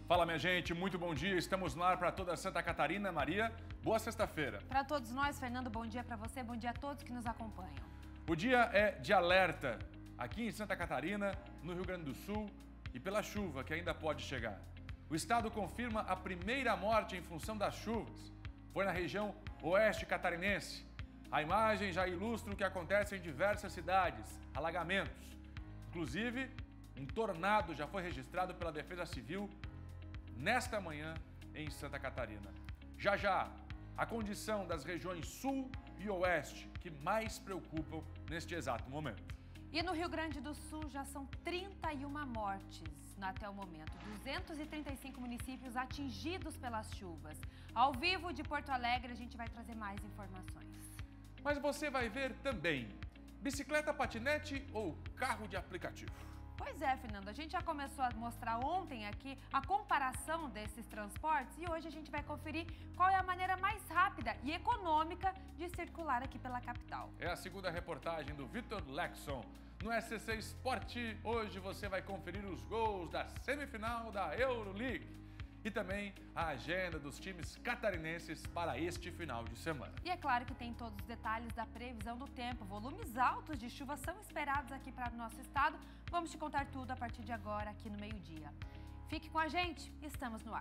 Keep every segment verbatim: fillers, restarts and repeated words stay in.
Fala, minha gente, muito bom dia. Estamos no ar para toda Santa Catarina. Maria, boa sexta-feira. Para todos nós, Fernando, bom dia para você, bom dia a todos que nos acompanham. O dia é de alerta aqui em Santa Catarina, no Rio Grande do Sul e pela chuva que ainda pode chegar. O estado confirma a primeira morte em função das chuvas. Foi na região oeste catarinense. A imagem já ilustra o que acontece em diversas cidades, alagamentos. Inclusive, um tornado já foi registrado pela Defesa Civil nesta manhã em Santa Catarina. Já já, a condição das regiões sul e oeste que mais preocupam neste exato momento. E no Rio Grande do Sul já são trinta e uma mortes até o momento, duzentos e trinta e cinco municípios atingidos pelas chuvas. Ao vivo de Porto Alegre a gente vai trazer mais informações. Mas você vai ver também bicicleta, patinete ou carro de aplicativo. Pois é, Fernando, a gente já começou a mostrar ontem aqui a comparação desses transportes e hoje a gente vai conferir qual é a maneira mais rápida e econômica de circular aqui pela capital. É a segunda reportagem do Vitor Lexon. No S C C Esporte, hoje você vai conferir os gols da semifinal da Euroleague e também a agenda dos times catarinenses para este final de semana. E é claro que tem todos os detalhes da previsão do tempo. Volumes altos de chuva são esperados aqui para o nosso estado. Vamos te contar tudo a partir de agora, aqui no meio-dia. Fique com a gente, estamos no ar.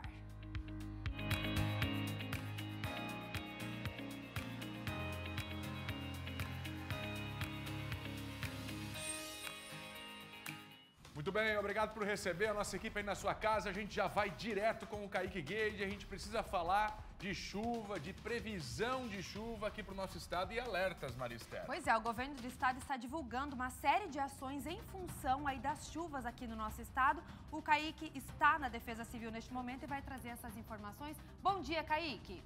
Muito bem, obrigado por receber a nossa equipe aí na sua casa. A gente já vai direto com o Kaique Gage. A gente precisa falar de chuva, de previsão de chuva aqui para o nosso estado e alertas, Maristela. Pois é, o governo do estado está divulgando uma série de ações em função aí das chuvas aqui no nosso estado. O Kaique está na Defesa Civil neste momento e vai trazer essas informações. Bom dia, Kaique.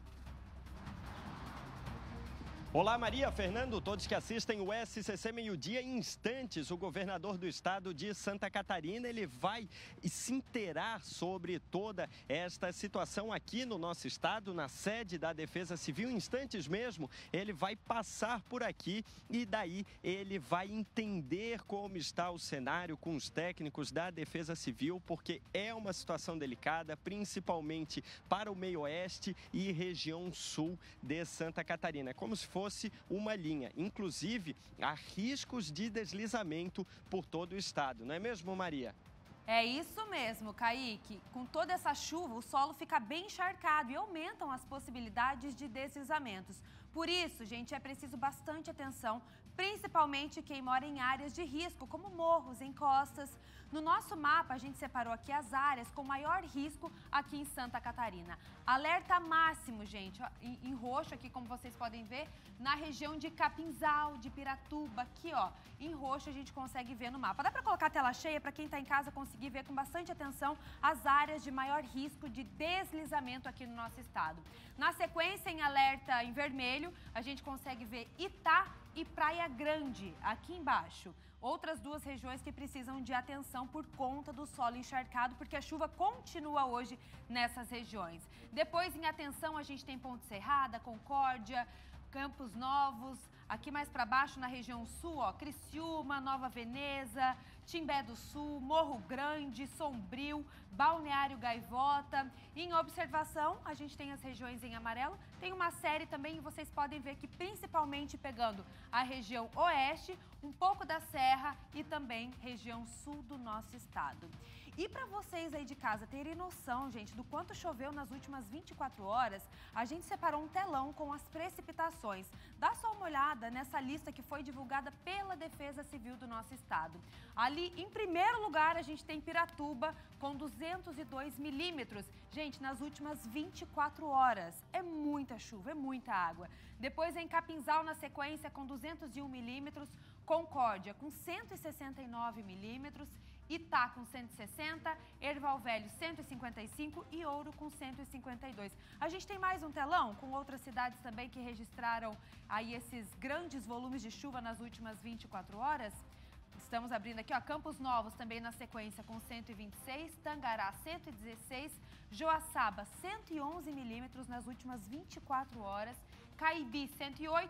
Olá, Maria, Fernando, todos que assistem o S C C Meio-Dia. Em instantes, o governador do estado de Santa Catarina, ele vai se inteirar sobre toda esta situação aqui no nosso estado, na sede da Defesa Civil. Em instantes mesmo, ele vai passar por aqui e daí ele vai entender como está o cenário com os técnicos da Defesa Civil, porque é uma situação delicada, principalmente para o meio-oeste e região sul de Santa Catarina. É como se fosse fosse uma linha. Inclusive, há riscos de deslizamento por todo o estado. Não é mesmo, Maria? É isso mesmo, Kaique. Com toda essa chuva, o solo fica bem encharcado e aumentam as possibilidades de deslizamentos. Por isso, gente, é preciso bastante atenção, principalmente quem mora em áreas de risco, como morros, encostas. No nosso mapa, a gente separou aqui as áreas com maior risco aqui em Santa Catarina. Alerta máximo, gente, ó, em, em roxo aqui, como vocês podem ver, na região de Capinzal, de Piratuba, aqui, ó, em roxo a gente consegue ver no mapa. Dá para colocar a tela cheia para quem está em casa conseguir ver com bastante atenção as áreas de maior risco de deslizamento aqui no nosso estado. Na sequência, em alerta em vermelho, a gente consegue ver Itá e Praia Grande, aqui embaixo. Outras duas regiões que precisam de atenção por conta do solo encharcado, porque a chuva continua hoje nessas regiões. Depois, em atenção, a gente tem Ponte Serrada, Concórdia, Campos Novos, aqui mais para baixo na região sul, ó, Criciúma, Nova Veneza, Timbé do Sul, Morro Grande, Sombrio, Balneário Gaivota. Em observação, a gente tem as regiões em amarelo, tem uma série também, e vocês podem ver que principalmente pegando a região oeste, um pouco da serra e também região sul do nosso estado. E para vocês aí de casa terem noção, gente, do quanto choveu nas últimas vinte e quatro horas, a gente separou um telão com as precipitações. Dá só uma olhada nessa lista que foi divulgada pela Defesa Civil do nosso estado. Ali, em primeiro lugar, a gente tem Piratuba com duzentos e dois milímetros. Gente, nas últimas vinte e quatro horas. É muita chuva, é muita água. Depois em Capinzal, na sequência, com duzentos e um milímetros. Concórdia com cento e sessenta e nove milímetros, Itá com cento e sessenta, Erval Velho cento e cinquenta e cinco e Ouro com cento e cinquenta e dois. A gente tem mais um telão com outras cidades também que registraram aí esses grandes volumes de chuva nas últimas vinte e quatro horas. Estamos abrindo aqui, ó, Campos Novos também na sequência com cento e vinte e seis, Tangará cento e dezesseis, Joaçaba cento e onze milímetros nas últimas vinte e quatro horas, Caibi cento e oito,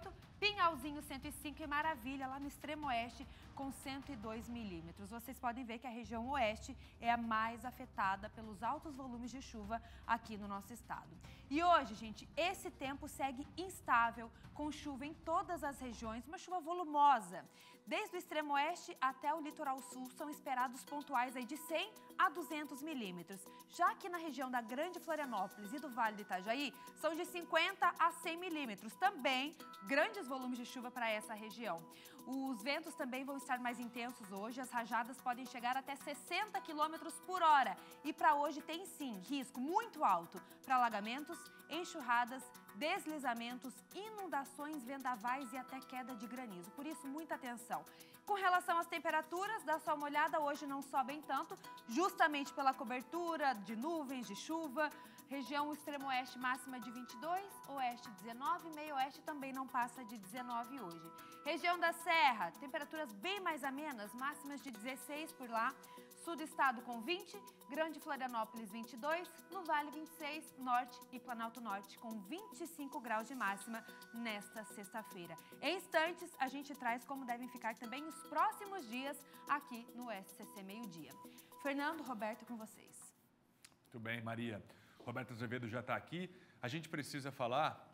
Pinhalzinho cento e cinco e Maravilha, lá no extremo oeste, com cento e dois milímetros. Vocês podem ver que a região oeste é a mais afetada pelos altos volumes de chuva aqui no nosso estado. E hoje, gente, esse tempo segue instável, com chuva em todas as regiões, uma chuva volumosa. Desde o extremo oeste até o litoral sul, são esperados pontuais aí de cem a duzentos milímetros. Já que na região da Grande Florianópolis e do Vale do Itajaí, são de cinquenta a cem milímetros. Também grandes volumes de chuva para essa região. Os ventos também vão estar mais intensos hoje, as rajadas podem chegar até sessenta quilômetros por hora. E para hoje tem sim risco muito alto para alagamentos, enxurradas, deslizamentos, inundações, vendavais e até queda de granizo. Por isso, muita atenção. Com relação às temperaturas, dá só uma olhada, hoje não sobem tanto, justamente pela cobertura de nuvens, de chuva. Região extremo-oeste máxima de vinte e dois, oeste dezenove, meio-oeste também não passa de dezenove hoje. Região da Serra, temperaturas bem mais amenas, máximas de dezesseis por lá. Sul do estado com vinte, Grande Florianópolis vinte e dois, no Vale vinte e seis, Norte e Planalto Norte com vinte e cinco graus de máxima nesta sexta-feira. Em instantes, a gente traz como devem ficar também os próximos dias aqui no S C C Meio Dia. Fernando, Roberto, com vocês. Muito bem, Maria. Roberto Azevedo já está aqui. A gente precisa falar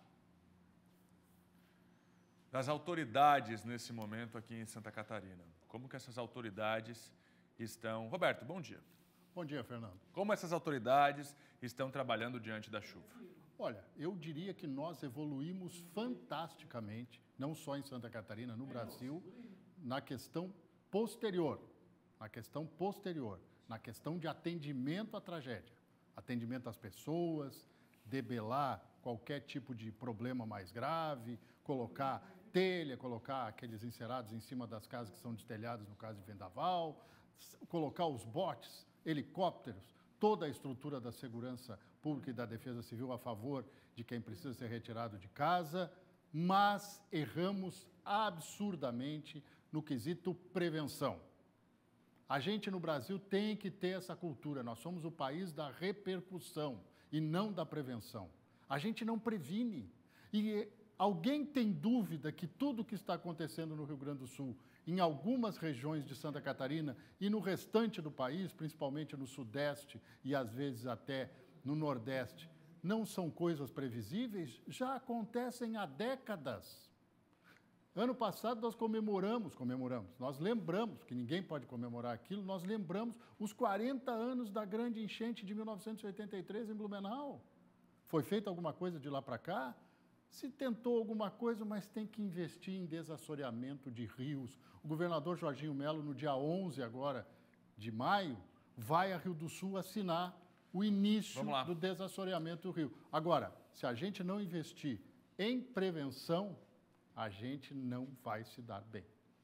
das autoridades nesse momento aqui em Santa Catarina. Como que essas autoridades estão... Roberto, bom dia. Bom dia, Fernando. Como essas autoridades estão trabalhando diante da chuva? Olha, eu diria que nós evoluímos fantasticamente, não só em Santa Catarina, no Brasil, na questão posterior, na questão posterior, na questão de atendimento à tragédia. Atendimento às pessoas, debelar qualquer tipo de problema mais grave, colocar telha, colocar aqueles encerados em cima das casas que são destelhadas no caso de vendaval, colocar os botes, helicópteros, toda a estrutura da segurança pública e da defesa civil a favor de quem precisa ser retirado de casa, mas erramos absurdamente no quesito prevenção. A gente no Brasil tem que ter essa cultura, nós somos o país da repercussão e não da prevenção. A gente não previne. E alguém tem dúvida que tudo o que está acontecendo no Rio Grande do Sul, em algumas regiões de Santa Catarina e no restante do país, principalmente no Sudeste e às vezes até no Nordeste, não são coisas previsíveis? Já acontecem há décadas. Ano passado nós comemoramos, comemoramos, nós lembramos, que ninguém pode comemorar aquilo, nós lembramos os quarenta anos da grande enchente de mil novecentos e oitenta e três em Blumenau. Foi feita alguma coisa de lá para cá? Se tentou alguma coisa, mas tem que investir em desassoreamento de rios. O governador Jorginho Melo, no dia onze agora de maio, vai a Rio do Sul assinar o início do desassoreamento do rio. Agora, se a gente não investir em prevenção, a gente não vai se dar bem.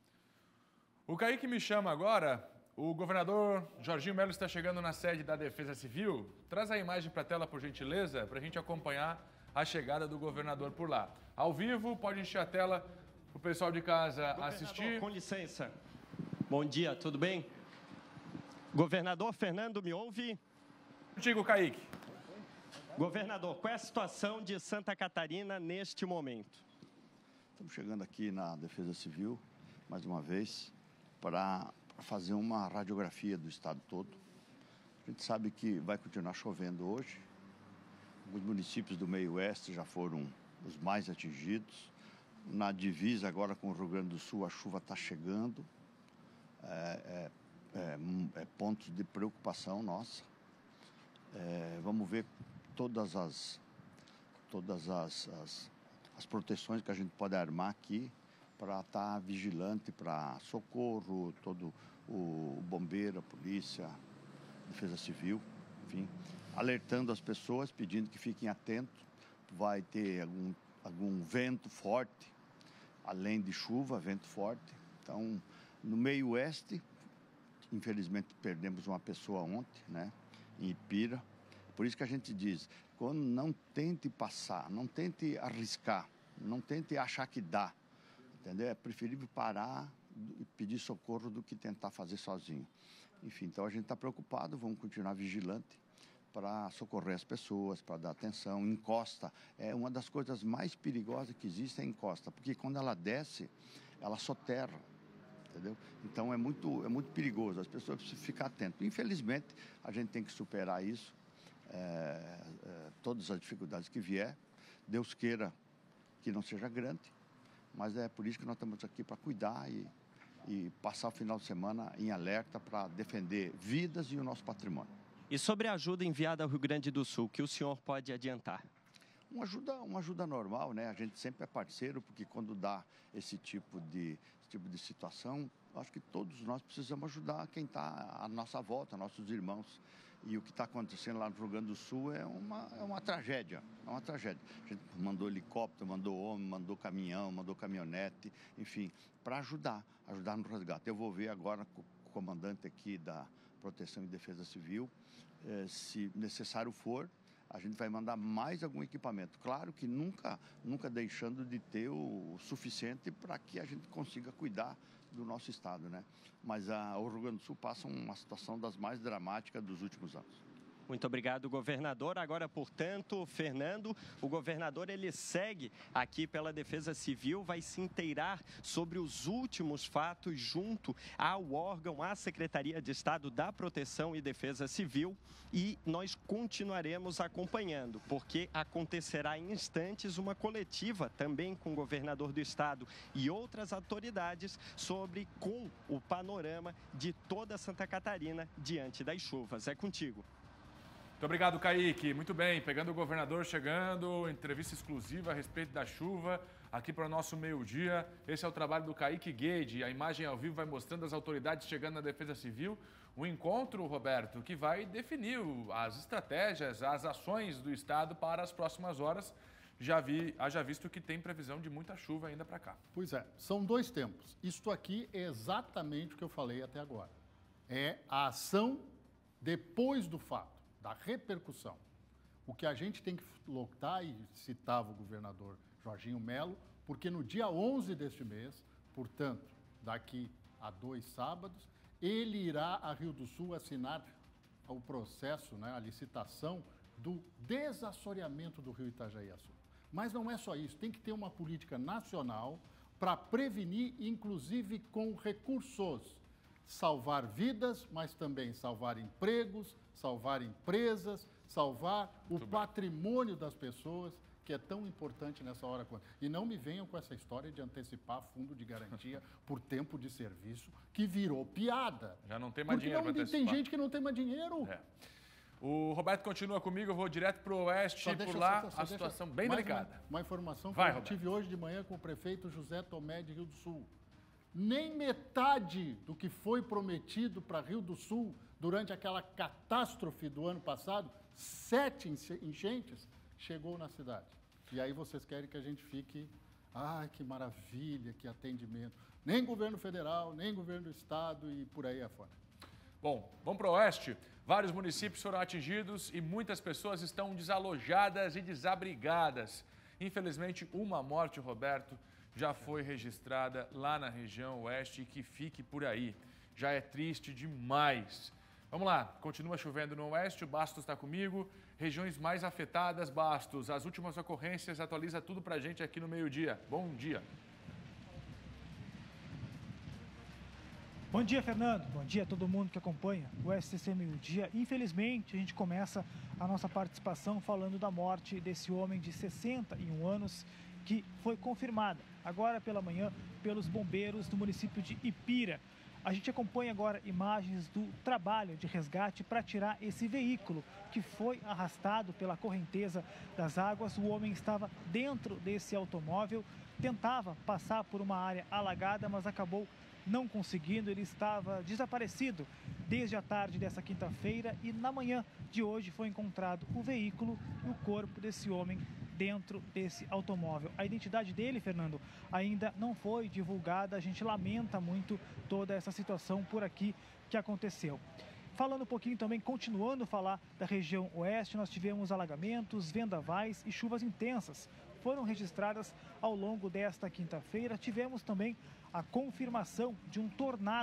O Kaique me chama agora. O governador Jorginho Melo está chegando na sede da Defesa Civil. Traz a imagem para a tela, por gentileza, para a gente acompanhar a chegada do governador por lá. Ao vivo, pode encher a tela para o pessoal de casa governador, assistir. Com licença. Bom dia, tudo bem? Governador Fernando, me ouve? Contigo, Kaique. Governador, qual é a situação de Santa Catarina neste momento? Estamos chegando aqui na Defesa Civil, mais uma vez, para fazer uma radiografia do estado todo. A gente sabe que vai continuar chovendo hoje. Os municípios do meio oeste já foram os mais atingidos. Na divisa agora com o Rio Grande do Sul, a chuva está chegando. É, é, é, é pontos de preocupação nossa. É, vamos ver todas as... Todas as, as as proteções que a gente pode armar aqui para estar vigilante para socorro, todo o bombeiro, a polícia, a defesa civil, enfim, alertando as pessoas, pedindo que fiquem atentos. Vai ter algum, algum vento forte, além de chuva, vento forte. Então, no meio oeste, infelizmente perdemos uma pessoa ontem, né, em Ipira. Por isso que a gente diz, quando não tente passar, não tente arriscar, não tente achar que dá, entendeu? É preferível parar e pedir socorro do que tentar fazer sozinho. Enfim, então a gente está preocupado, vamos continuar vigilante para socorrer as pessoas, para dar atenção. Encosta é uma das coisas mais perigosas que existe, é a encosta, porque quando ela desce, ela soterra, entendeu? Então é muito, é muito perigoso, as pessoas precisam ficar atentas. Infelizmente, a gente tem que superar isso, é, é, todas as dificuldades que vier. Deus queira que não seja grande, mas é por isso que nós estamos aqui para cuidar e, e passar o final de semana em alerta para defender vidas e o nosso patrimônio. E sobre a ajuda enviada ao Rio Grande do Sul, que o senhor pode adiantar? Uma ajuda, uma ajuda normal, né? A gente sempre é parceiro, porque quando dá esse tipo de, esse tipo de situação, acho que todos nós precisamos ajudar quem está à nossa volta, nossos irmãos. E o que está acontecendo lá no Rio Grande do Sul é uma, é uma tragédia, é uma tragédia. A gente mandou helicóptero, mandou homem, mandou caminhão, mandou caminhonete, enfim, para ajudar, ajudar no resgate. Eu vou ver agora com o comandante aqui da Proteção e Defesa Civil, eh, se necessário for, a gente vai mandar mais algum equipamento. Claro que nunca, nunca deixando de ter o suficiente para que a gente consiga cuidar do nosso estado, né? Mas a, o Rio Grande do Sul passa uma situação das mais dramáticas dos últimos anos. Muito obrigado, governador. Agora, portanto, Fernando, o governador ele segue aqui pela Defesa Civil, vai se inteirar sobre os últimos fatos junto ao órgão, à Secretaria de Estado da Proteção e Defesa Civil, e nós continuaremos acompanhando, porque acontecerá em instantes uma coletiva também com o governador do estado e outras autoridades sobre com o panorama de toda Santa Catarina diante das chuvas. É contigo. Muito obrigado, Kaique. Muito bem, pegando o governador chegando, entrevista exclusiva a respeito da chuva, aqui para o nosso meio-dia. Esse é o trabalho do Kaique Guede. A imagem ao vivo vai mostrando as autoridades chegando na Defesa Civil. Um encontro, Roberto, que vai definir as estratégias, as ações do Estado para as próximas horas. Já vi, haja visto que tem previsão de muita chuva ainda para cá. Pois é, são dois tempos. Isto aqui é exatamente o que eu falei até agora. É a ação depois do fato, da repercussão. O que a gente tem que lutar, e citava o governador Jorginho Melo, porque no dia onze deste mês, portanto, daqui a dois sábados, ele irá a Rio do Sul assinar o processo, né, a licitação do desassoreamento do rio Itajaí-Açu. Mas não é só isso, tem que ter uma política nacional para prevenir, inclusive com recursos, salvar vidas, mas também salvar empregos, salvar empresas, salvar o Muito patrimônio bem. das pessoas, que é tão importante nessa hora. E não me venham com essa história de antecipar fundo de garantia por tempo de serviço, que virou piada. Já não tem mais Porque dinheiro para antecipar. Tem gente que não tem mais dinheiro. É. O Roberto continua comigo, eu vou direto para o oeste, por lá, só, só, só a situação bem delicada. Uma, uma informação que Vai, eu Roberto. tive hoje de manhã com o prefeito José Tomé de Rio do Sul. Nem metade do que foi prometido para Rio do Sul durante aquela catástrofe do ano passado, sete enchentes, chegou na cidade. E aí vocês querem que a gente fique, ai, que maravilha, que atendimento. Nem governo federal, nem governo do estado e por aí afora. Bom, vamos para o oeste. Vários municípios foram atingidos e muitas pessoas estão desalojadas e desabrigadas. Infelizmente, uma morte, Roberto, já foi registrada lá na região oeste e que fique por aí. Já é triste demais. Vamos lá, continua chovendo no oeste, o Bastos está comigo. Regiões mais afetadas, Bastos. As últimas ocorrências, atualiza tudo para a gente aqui no meio-dia. Bom dia. Bom dia, Fernando. Bom dia a todo mundo que acompanha o S C C Meio Dia. Infelizmente, a gente começa a nossa participação falando da morte desse homem de sessenta e um anos que foi confirmada agora pela manhã pelos bombeiros do município de Ipira. A gente acompanha agora imagens do trabalho de resgate para tirar esse veículo que foi arrastado pela correnteza das águas. O homem estava dentro desse automóvel, tentava passar por uma área alagada, mas acabou não conseguindo. Ele estava desaparecido desde a tarde dessa quinta-feira e na manhã de hoje foi encontrado o veículo e o corpo desse homem dentro desse automóvel. A identidade dele, Fernando, ainda não foi divulgada. A gente lamenta muito toda essa situação por aqui que aconteceu. Falando um pouquinho também, continuando a falar da região oeste, nós tivemos alagamentos, vendavais e chuvas intensas. Foram registradas ao longo desta quinta-feira. Tivemos também a confirmação de um tornado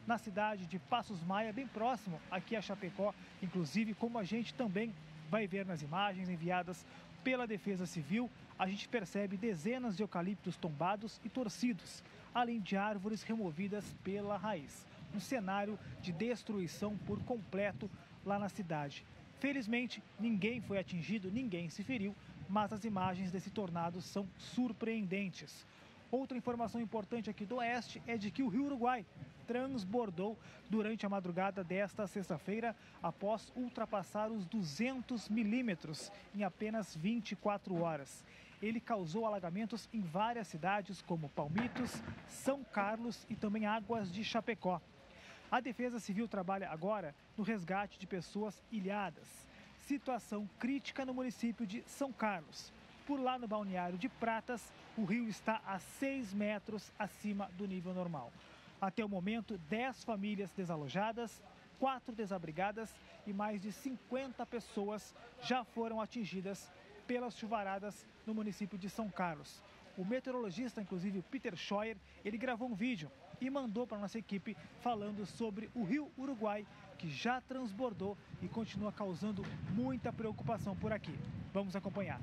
na cidade de Passos Maia, bem próximo aqui a Chapecó. Inclusive, como a gente também vai ver nas imagens enviadas pela Defesa Civil, a gente percebe dezenas de eucaliptos tombados e torcidos, além de árvores removidas pela raiz. Um cenário de destruição por completo lá na cidade. Felizmente, ninguém foi atingido, ninguém se feriu, mas as imagens desse tornado são surpreendentes. Outra informação importante aqui do Oeste é de que o Rio Uruguai transbordou durante a madrugada desta sexta-feira após ultrapassar os duzentos milímetros em apenas vinte e quatro horas. Ele causou alagamentos em várias cidades como Palmitos, São Carlos e também Águas de Chapecó. A Defesa Civil trabalha agora no resgate de pessoas ilhadas. Situação crítica no município de São Carlos. Por lá no balneário de Pratas, o rio está a seis metros acima do nível normal. Até o momento, dez famílias desalojadas, quatro desabrigadas e mais de cinquenta pessoas já foram atingidas pelas chuvaradas no município de São Carlos. O meteorologista, inclusive o Peter Scheuer, ele gravou um vídeo e mandou para a nossa equipe falando sobre o Rio Uruguai, que já transbordou e continua causando muita preocupação por aqui. Vamos acompanhar.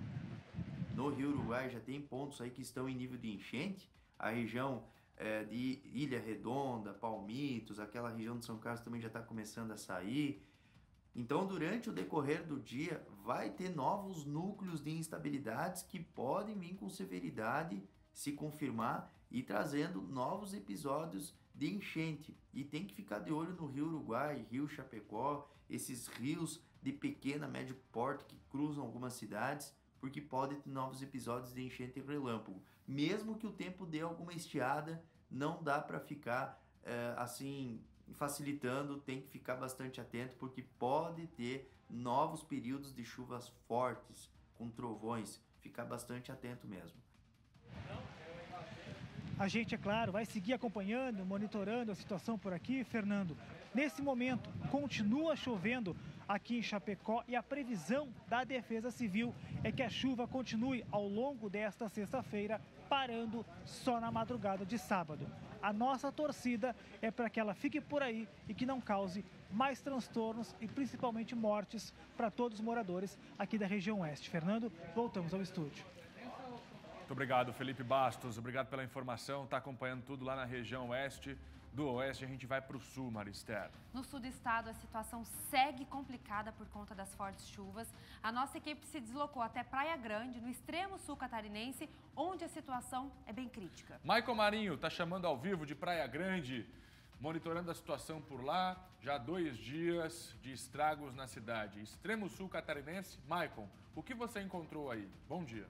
No Rio Uruguai já tem pontos aí que estão em nível de enchente. A região é, de Ilha Redonda, Palmitos, aquela região de São Carlos também já está começando a sair. Então, durante o decorrer do dia, vai ter novos núcleos de instabilidades que podem vir com severidade, se confirmar e trazendo novos episódios de enchente. E tem que ficar de olho no Rio Uruguai, Rio Chapecó, esses rios de pequena, médio porte que cruzam algumas cidades, porque pode ter novos episódios de enchente e relâmpago. Mesmo que o tempo dê alguma estiada, não dá para ficar é, assim facilitando, tem que ficar bastante atento, porque pode ter novos períodos de chuvas fortes, com trovões. Ficar bastante atento mesmo. A gente, é claro, vai seguir acompanhando, monitorando a situação por aqui, Fernando. Nesse momento, continua chovendo aqui em Chapecó e a previsão da Defesa Civil é que a chuva continue ao longo desta sexta-feira, parando só na madrugada de sábado. A nossa torcida é para que ela fique por aí e que não cause mais transtornos e principalmente mortes para todos os moradores aqui da região oeste. Fernando, voltamos ao estúdio. Muito obrigado, Felipe Bastos. Obrigado pela informação. Está acompanhando tudo lá na região oeste. Do oeste, a gente vai para o sul, Marister. No sul do estado, a situação segue complicada por conta das fortes chuvas. A nossa equipe se deslocou até Praia Grande, no extremo sul catarinense, onde a situação é bem crítica. Maicon Marinho está chamando ao vivo de Praia Grande, monitorando a situação por lá. Já há dois dias de estragos na cidade. Extremo sul catarinense. Maicon, o que você encontrou aí? Bom dia.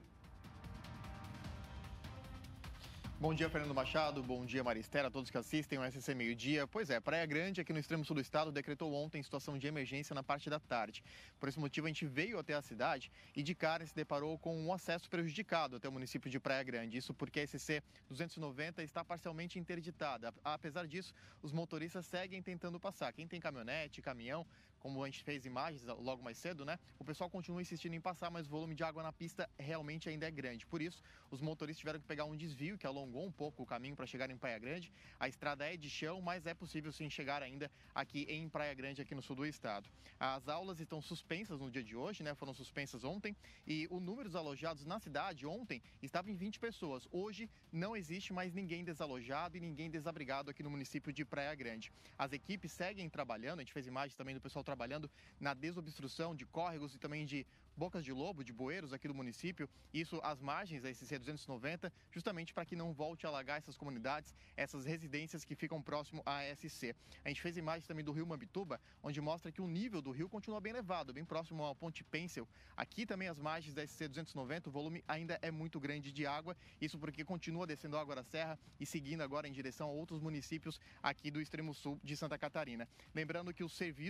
Bom dia, Fernando Machado. Bom dia, Maristela, a todos que assistem o S C Meio Dia. Pois é, Praia Grande, aqui no extremo sul do estado, decretou ontem situação de emergência na parte da tarde. Por esse motivo, a gente veio até a cidade e de cara se deparou com um acesso prejudicado até o município de Praia Grande. Isso porque a S C duzentos e noventa está parcialmente interditada. Apesar disso, os motoristas seguem tentando passar. Quem tem caminhonete, caminhão, como a gente fez imagens logo mais cedo, né? O pessoal continua insistindo em passar, mas o volume de água na pista realmente ainda é grande. Por isso, os motoristas tiveram que pegar um desvio que alongou um pouco o caminho para chegar em Praia Grande. A estrada é de chão, mas é possível sim chegar ainda aqui em Praia Grande, aqui no sul do estado. As aulas estão suspensas no dia de hoje, né? Foram suspensas ontem e o número dos alojados na cidade ontem estava em vinte pessoas. Hoje não existe mais ninguém desalojado e ninguém desabrigado aqui no município de Praia Grande. As equipes seguem trabalhando, a gente fez imagens também do pessoal trabalhando na desobstrução de córregos e também de bocas de lobo, de bueiros aqui do município, isso às margens da S C duzentos e noventa, justamente para que não volte a alagar essas comunidades, essas residências que ficam próximo à S C. A gente fez imagens também do rio Mambituba, onde mostra que o nível do rio continua bem elevado, bem próximo ao Ponte Pencil. Aqui também as margens da S C duzentos e noventa, o volume ainda é muito grande de água, isso porque continua descendo água da serra e seguindo agora em direção a outros municípios aqui do extremo sul de Santa Catarina. Lembrando que o serviço de convivência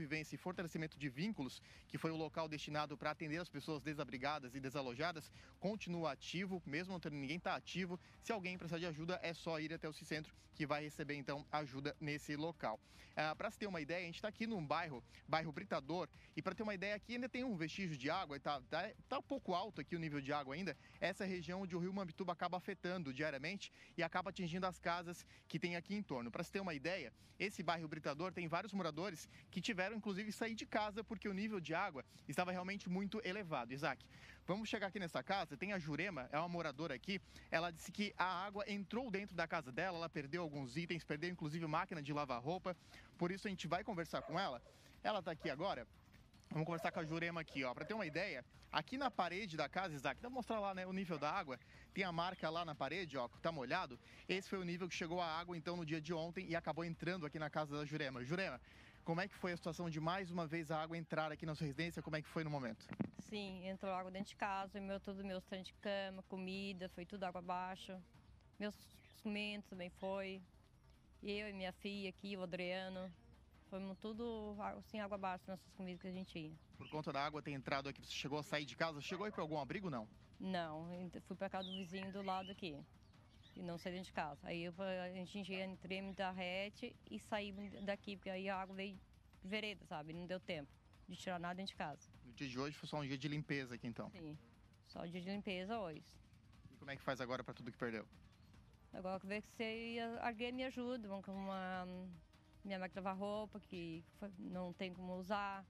convivência e fortalecimento de vínculos, que foi o local destinado para atender as pessoas desabrigadas e desalojadas, continua ativo, mesmo não tendo ninguém está ativo. Se alguém precisar de ajuda, é só ir até o Cicentro, que vai receber, então, ajuda nesse local. Ah, para se ter uma ideia, a gente está aqui num bairro, bairro Britador, e para ter uma ideia, aqui ainda tem um vestígio de água, está tá, tá um pouco alto aqui o nível de água ainda, essa região onde o rio Mampituba acaba afetando diariamente e acaba atingindo as casas que tem aqui em torno. Para se ter uma ideia, esse bairro Britador tem vários moradores que tiveram, inclusive, sair de casa porque o nível de água estava realmente muito elevado. Isaac, vamos chegar aqui nessa casa, tem a Jurema, é uma moradora aqui, ela disse que a água entrou dentro da casa dela, ela perdeu alguns itens, perdeu inclusive máquina de lavar roupa, por isso a gente vai conversar com ela. Ela está aqui agora. Vamos conversar com a Jurema aqui, ó, para ter uma ideia. Aqui na parede da casa, Isaac, dá pra mostrar lá, né, o nível da água. Tem a marca lá na parede, ó, que tá molhado. Esse foi o nível que chegou a água, então, no dia de ontem e acabou entrando aqui na casa da Jurema. Jurema, como é que foi a situação de mais uma vez a água entrar aqui na sua residência? Como é que foi no momento? Sim, entrou água dentro de casa, meu, tudo meus trem de cama, comida, foi tudo água abaixo. Meus instrumentos também foi. Eu e minha filha aqui, o Adriano. Fomos tudo sem água abaixo, nossas comidas que a gente tinha. Por conta da água ter entrado aqui, você chegou a sair de casa? Chegou aí para algum abrigo, não? Não, fui para casa do vizinho do lado aqui. E não saí dentro de casa. Aí eu, a gente entramos da rete e saímos daqui, porque aí a água veio vereda, sabe? Não deu tempo de tirar nada dentro de casa. No dia de hoje foi só um dia de limpeza aqui, então? Sim, só um dia de limpeza hoje. E como é que faz agora para tudo que perdeu? Agora que ver que você, alguém me ajuda, com uma... minha máquina de lavar roupa, que não tem como usar.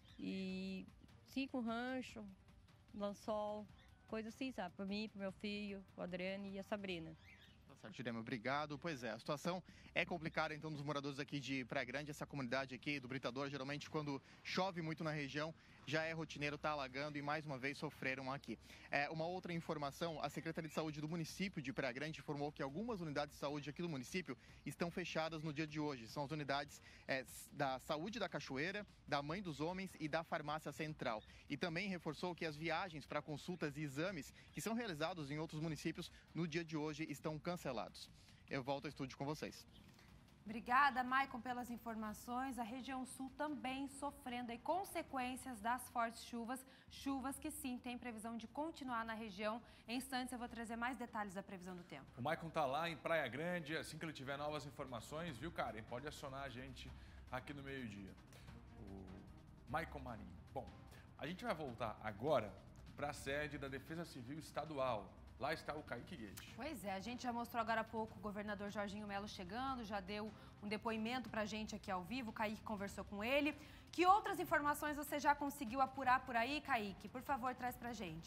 E cinco rancho, lençol, coisa assim, sabe? Para mim, para meu filho, o Adriano e a Sabrina. Tá certo, Jurema, obrigado. Pois é, a situação é complicada, então, dos moradores aqui de Praia Grande. Essa comunidade aqui do Britador, geralmente, quando chove muito na região, já é rotineiro, está alagando e, mais uma vez, sofreram aqui. É, uma outra informação, a Secretaria de Saúde do município de Praia Grande informou que algumas unidades de saúde aqui do município estão fechadas no dia de hoje. São as unidades é, da Saúde da Cachoeira, da Mãe dos Homens e da Farmácia Central. E também reforçou que as viagens para consultas e exames que são realizados em outros municípios no dia de hoje estão cancelados. Eu volto ao estúdio com vocês. Obrigada, Maicon, pelas informações. A região sul também sofrendo aí consequências das fortes chuvas. Chuvas que sim, tem previsão de continuar na região. Em instantes eu vou trazer mais detalhes da previsão do tempo. O Maicon tá lá em Praia Grande. Assim que ele tiver novas informações, viu, Karen? Pode acionar a gente aqui no meio-dia. O Maicon Marinho. Bom, a gente vai voltar agora para a sede da Defesa Civil Estadual. Lá está o Kaique Guedes. Pois é, a gente já mostrou agora há pouco o governador Jorginho Melo chegando, já deu um depoimento pra gente aqui ao vivo, o Kaique conversou com ele. Que outras informações você já conseguiu apurar por aí, Kaique? Por favor, traz pra gente.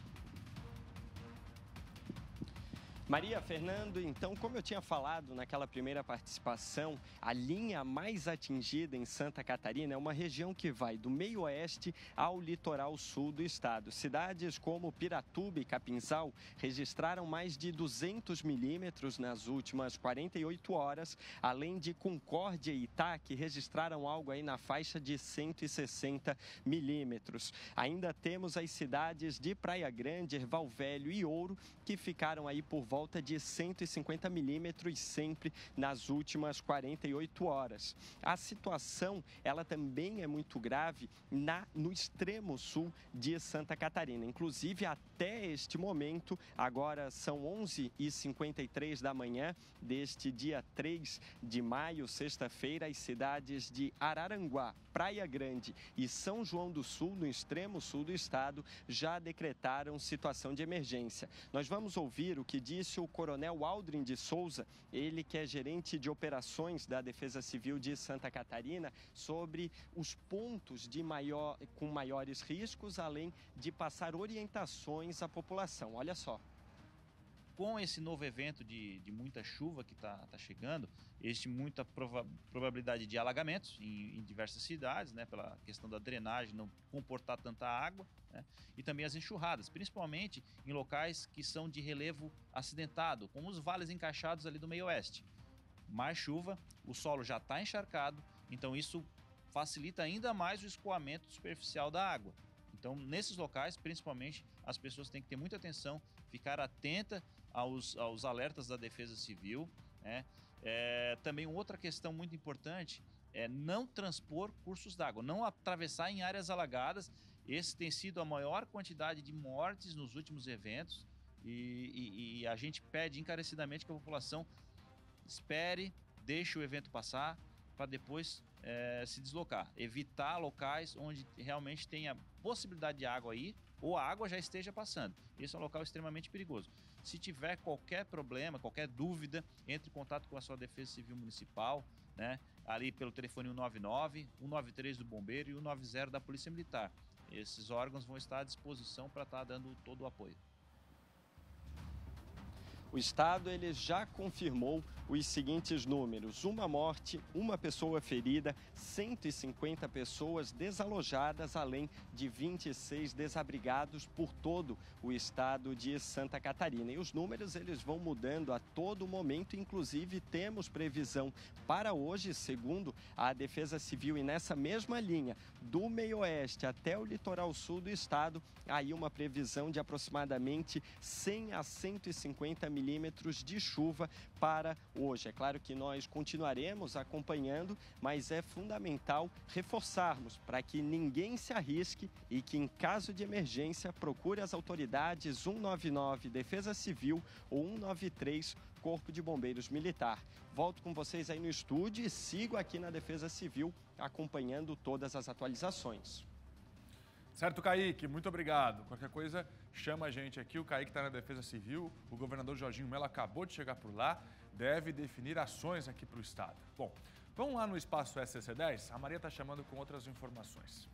Maria, Fernando, então, como eu tinha falado naquela primeira participação, a linha mais atingida em Santa Catarina é uma região que vai do meio oeste ao litoral sul do estado. Cidades como Piratuba e Capinzal registraram mais de duzentos milímetros nas últimas quarenta e oito horas, além de Concórdia e Itá, que registraram algo aí na faixa de cento e sessenta milímetros. Ainda temos as cidades de Praia Grande, Erval Velho e Ouro, que ficaram aí por volta de cento e cinquenta milímetros sempre nas últimas quarenta e oito horas. A situação, ela também é muito grave na, no extremo sul de Santa Catarina. Inclusive, até este momento, agora são onze e cinquenta e três da manhã deste dia três de maio, sexta-feira, as cidades de Araranguá, Praia Grande e São João do Sul, no extremo sul do estado, já decretaram situação de emergência. Nós vamos ouvir o que disse o coronel Aldrin de Souza, ele que é gerente de operações da Defesa Civil de Santa Catarina, sobre os pontos de maior, com maiores riscos, além de passar orientações à população. Olha só. Com esse novo evento de, de muita chuva que está tá chegando, existe muita prova, probabilidade de alagamentos em, em diversas cidades, né, pela questão da drenagem não comportar tanta água, né, e também as enxurradas, principalmente em locais que são de relevo acidentado, como os vales encaixados ali do meio oeste. Mais chuva, o solo já está encharcado, então isso facilita ainda mais o escoamento superficial da água. Então, nesses locais, principalmente, as pessoas têm que ter muita atenção, ficar atenta aos, aos alertas da Defesa Civil, né? É, também outra questão muito importante é não transpor cursos d'água, não atravessar em áreas alagadas. Esse tem sido a maior quantidade de mortes nos últimos eventos e, e, e a gente pede encarecidamente que a população espere, deixe o evento passar para depois é, se deslocar. Evitar locais onde realmente tenha possibilidade de água aí ou a água já esteja passando. Esse é um local extremamente perigoso. Se tiver qualquer problema, qualquer dúvida, entre em contato com a sua Defesa Civil Municipal, né? Ali pelo telefone um nove nove, um nove três do Bombeiro e um nove zero da Polícia Militar. Esses órgãos vão estar à disposição para estar dando todo o apoio. O Estado ele já confirmou os seguintes números: uma morte, uma pessoa ferida, cento e cinquenta pessoas desalojadas, além de vinte e seis desabrigados por todo o estado de Santa Catarina. E os números eles vão mudando a todo momento, inclusive temos previsão para hoje, segundo a Defesa Civil, e nessa mesma linha, do meio-oeste até o litoral sul do estado, aí uma previsão de aproximadamente cem a cento e cinquenta milímetros de chuva para hoje. É claro que nós continuaremos acompanhando, mas é fundamental reforçarmos para que ninguém se arrisque e que, em caso de emergência, procure as autoridades um nove nove Defesa Civil ou um nove três Corpo de Bombeiros Militar. Volto com vocês aí no estúdio e sigo aqui na Defesa Civil acompanhando todas as atualizações. Certo, Kaique, muito obrigado. Qualquer coisa, chama a gente aqui. O Kaique está na Defesa Civil, o governador Jorginho Mello acabou de chegar por lá, deve definir ações aqui para o Estado. Bom, vamos lá no Espaço S C C dez? A Maria está chamando com outras informações.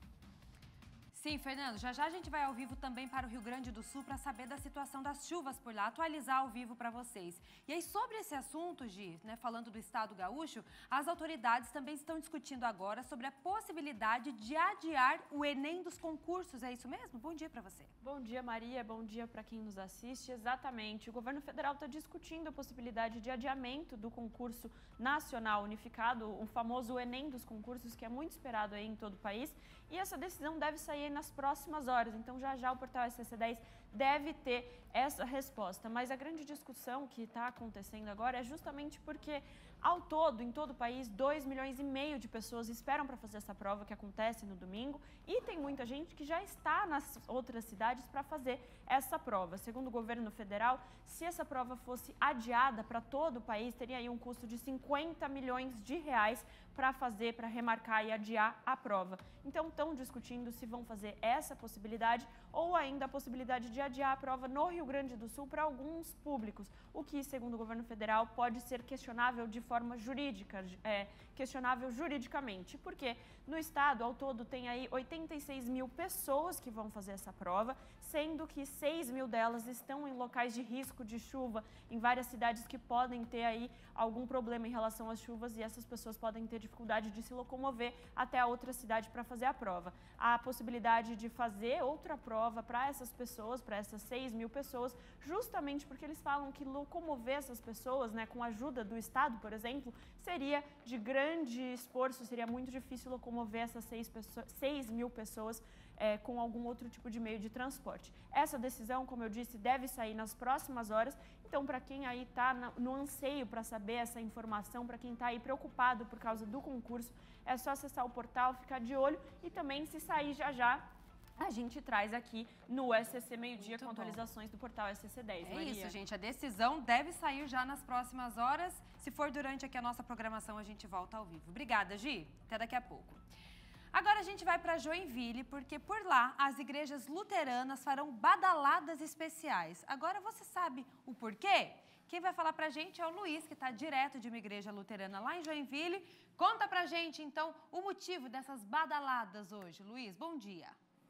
Sim, Fernando, já já a gente vai ao vivo também para o Rio Grande do Sul para saber da situação das chuvas por lá, atualizar ao vivo para vocês. E aí, sobre esse assunto, Gi, né, falando do estado gaúcho, as autoridades também estão discutindo agora sobre a possibilidade de adiar o Enem dos concursos, é isso mesmo? Bom dia para você. Bom dia, Maria, bom dia para quem nos assiste. Exatamente, o governo federal está discutindo a possibilidade de adiamento do concurso nacional unificado, o famoso Enem dos concursos, que é muito esperado aí em todo o país. E essa decisão deve sair nas próximas horas, então já já o portal S C C dez deve ter essa resposta. Mas a grande discussão que está acontecendo agora é justamente porque, ao todo, em todo o país, dois milhões e meio de pessoas esperam para fazer essa prova que acontece no domingo e tem muita gente que já está nas outras cidades para fazer essa prova. Segundo o governo federal, se essa prova fosse adiada para todo o país, teria aí um custo de cinquenta milhões de reais para fazer, para remarcar e adiar a prova. Então, estão discutindo se vão fazer essa possibilidade ou ainda a possibilidade de adiar a prova no Rio Grande do Sul para alguns públicos, o que, segundo o governo federal, pode ser questionável de forma jurídica, é, questionável juridicamente, porque no estado, ao todo, tem aí oitenta e seis mil pessoas que vão fazer essa prova, sendo que seis mil delas estão em locais de risco de chuva, em várias cidades que podem ter aí algum problema em relação às chuvas e essas pessoas podem ter dificuldade de se locomover até a outra cidade para fazer a prova. Há a possibilidade de fazer outra prova para essas pessoas, para essas seis mil pessoas, justamente porque eles falam que locomover essas pessoas, né, com a ajuda do Estado, por exemplo, seria de grande esforço, seria muito difícil locomover essas seis mil pessoas é, com algum outro tipo de meio de transporte. Essa decisão, como eu disse, deve sair nas próximas horas. Então, para quem aí está no anseio para saber essa informação, para quem está aí preocupado por causa do concurso, é só acessar o portal, ficar de olho e também, se sair já já, a gente traz aqui no S C C Meio-Dia com atualizações do portal S C C dez. É Maria. isso, gente. A decisão deve sair já nas próximas horas. Se for durante aqui a nossa programação, a gente volta ao vivo. Obrigada, Gi. Até daqui a pouco. Agora a gente vai para Joinville, porque por lá as igrejas luteranas farão badaladas especiais. Agora você sabe o porquê? Quem vai falar para a gente é o Luiz, que está direto de uma igreja luterana lá em Joinville. Conta para a gente, então, o motivo dessas badaladas hoje. Luiz, bom dia.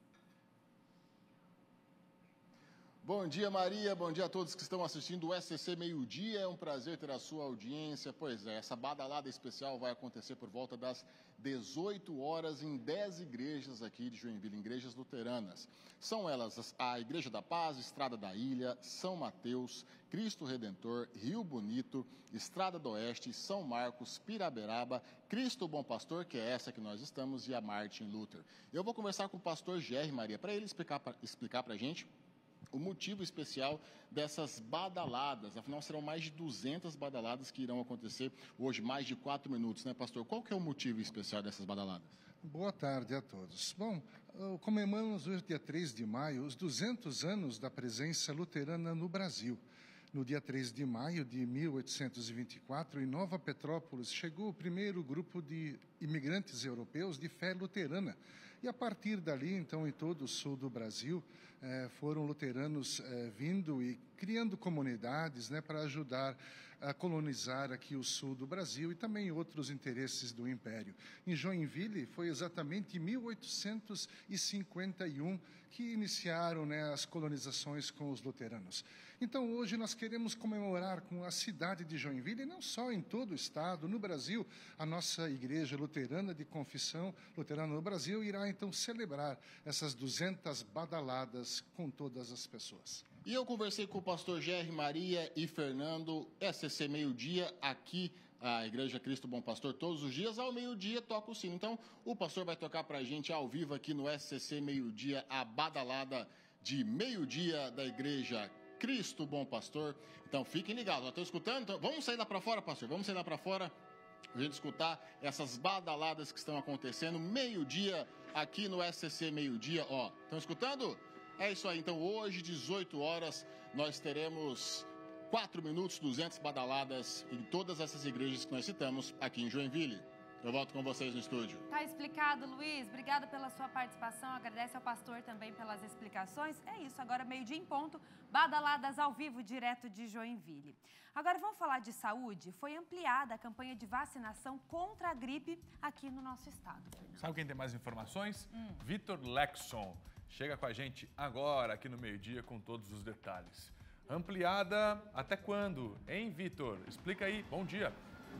Bom dia, Maria. Bom dia a todos que estão assistindo o S C C Meio-Dia. É um prazer ter a sua audiência. Pois é, essa badalada especial vai acontecer por volta das dezoito horas em dez igrejas aqui de Joinville, igrejas luteranas. São elas a Igreja da Paz, Estrada da Ilha, São Mateus, Cristo Redentor, Rio Bonito, Estrada do Oeste, São Marcos, Piraberaba, Cristo Bom Pastor, que é essa que nós estamos, e a Martin Luther. Eu vou conversar com o pastor Gerry, Maria, para ele explicar para explicar para a gente o motivo especial dessas badaladas. Afinal, serão mais de duzentas badaladas que irão acontecer hoje, mais de quatro minutos, né, pastor? Qual que é o motivo especial dessas badaladas? Boa tarde a todos. Bom, comemoramos hoje, dia três de maio, os duzentos anos da presença luterana no Brasil. No dia três de maio de mil oitocentos e vinte e quatro, em Nova Petrópolis, chegou o primeiro grupo de imigrantes europeus de fé luterana. E a partir dali, então, em todo o sul do Brasil, eh, foram luteranos eh, vindo e criando comunidades, né, para ajudar a colonizar aqui o sul do Brasil e também outros interesses do Império. Em Joinville, foi exatamente em mil oitocentos e cinquenta e um que iniciaram, né, as colonizações com os luteranos. Então, hoje nós queremos comemorar com a cidade de Joinville, e não só em todo o estado, no Brasil, a nossa igreja luterana de confissão luterana no Brasil irá então celebrar essas duzentas badaladas com todas as pessoas. E eu conversei com o pastor Gerry Maria e Fernando, S C C Meio-Dia, aqui a Igreja Cristo Bom Pastor, todos os dias, ao meio-dia toca o sino. Então, o pastor vai tocar pra gente ao vivo aqui no S C C Meio-Dia, a badalada de meio-dia da Igreja Cristo Bom Pastor. Então, fiquem ligados. Estão escutando? Então, vamos sair lá para fora, pastor? Vamos sair lá para fora a gente escutar essas badaladas que estão acontecendo meio-dia aqui no S C C Meio-Dia. Ó, estão escutando? É isso aí. Então, hoje, dezoito horas, nós teremos quatro minutos, duzentas badaladas em todas essas igrejas que nós citamos aqui em Joinville. Eu volto com vocês no estúdio. Tá explicado, Luiz. Obrigada pela sua participação. Agradece ao pastor também pelas explicações. É isso, agora meio-dia em ponto, badaladas ao vivo, direto de Joinville. Agora vamos falar de saúde. Foi ampliada a campanha de vacinação contra a gripe aqui no nosso estado. Fernando. Sabe quem tem mais informações? Hum. Vitor Lexon. Chega com a gente agora aqui no meio-dia com todos os detalhes. Ampliada até quando? Hein, Vitor? Explica aí. Bom dia.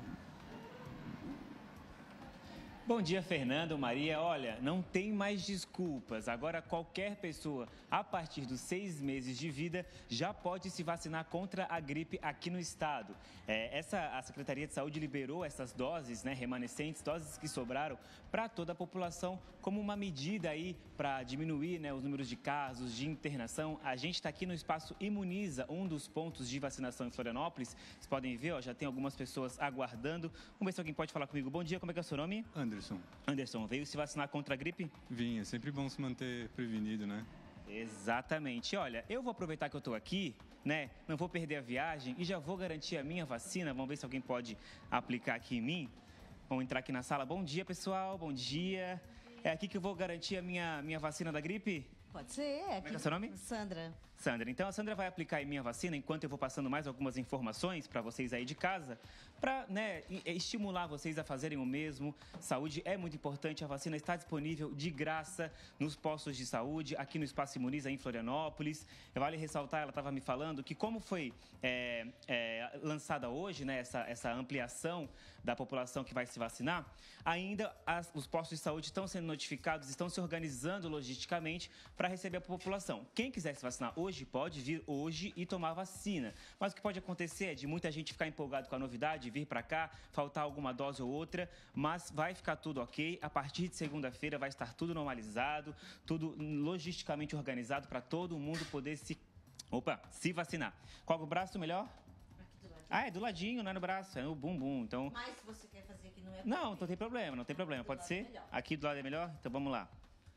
Bom dia, Fernando, Maria. Olha, não tem mais desculpas. Agora, qualquer pessoa, a partir dos seis meses de vida, já pode se vacinar contra a gripe aqui no estado. É, essa, a Secretaria de Saúde liberou essas doses, né, remanescentes, doses que sobraram, para toda a população, como uma medida aí para diminuir, né, os números de casos, de internação. A gente está aqui no Espaço Imuniza, um dos pontos de vacinação em Florianópolis. Vocês podem ver, ó, já tem algumas pessoas aguardando. Vamos ver se alguém pode falar comigo. Bom dia, como é que é o seu nome? Anderson. Anderson, veio se vacinar contra a gripe? Vim, é sempre bom se manter prevenido, né? Exatamente. Olha, eu vou aproveitar que eu tô aqui, né? Não vou perder a viagem e já vou garantir a minha vacina. Vamos ver se alguém pode aplicar aqui em mim. Vamos entrar aqui na sala. Bom dia, pessoal. Bom dia. É aqui que eu vou garantir a minha, minha vacina da gripe? Pode ser. É aqui. Como é que é o seu nome? Sandra. Sandra, então a Sandra vai aplicar em minha vacina enquanto eu vou passando mais algumas informações para vocês aí de casa, para, né, estimular vocês a fazerem o mesmo. Saúde é muito importante, a vacina está disponível de graça nos postos de saúde, aqui no Espaço Imuniza em Florianópolis. Vale ressaltar, ela estava me falando que como foi é, é, lançada hoje, né, essa, essa ampliação da população que vai se vacinar, ainda as, os postos de saúde estão sendo notificados, estão se organizando logisticamente para receber a população. Quem quiser se vacinar hoje, Hoje pode vir hoje e tomar vacina. Mas o que pode acontecer é de muita gente ficar empolgado com a novidade, vir para cá, faltar alguma dose ou outra, mas vai ficar tudo ok. A partir de segunda-feira vai estar tudo normalizado, tudo logisticamente organizado para todo mundo poder se, opa, se vacinar. Qual o braço melhor? Ah, é do ladinho, não é no braço, é no bumbum. Então... Mas se você quer fazer aqui não é... Não, não tem problema, não tem problema. Pode ser? É aqui do lado é melhor? Então vamos lá.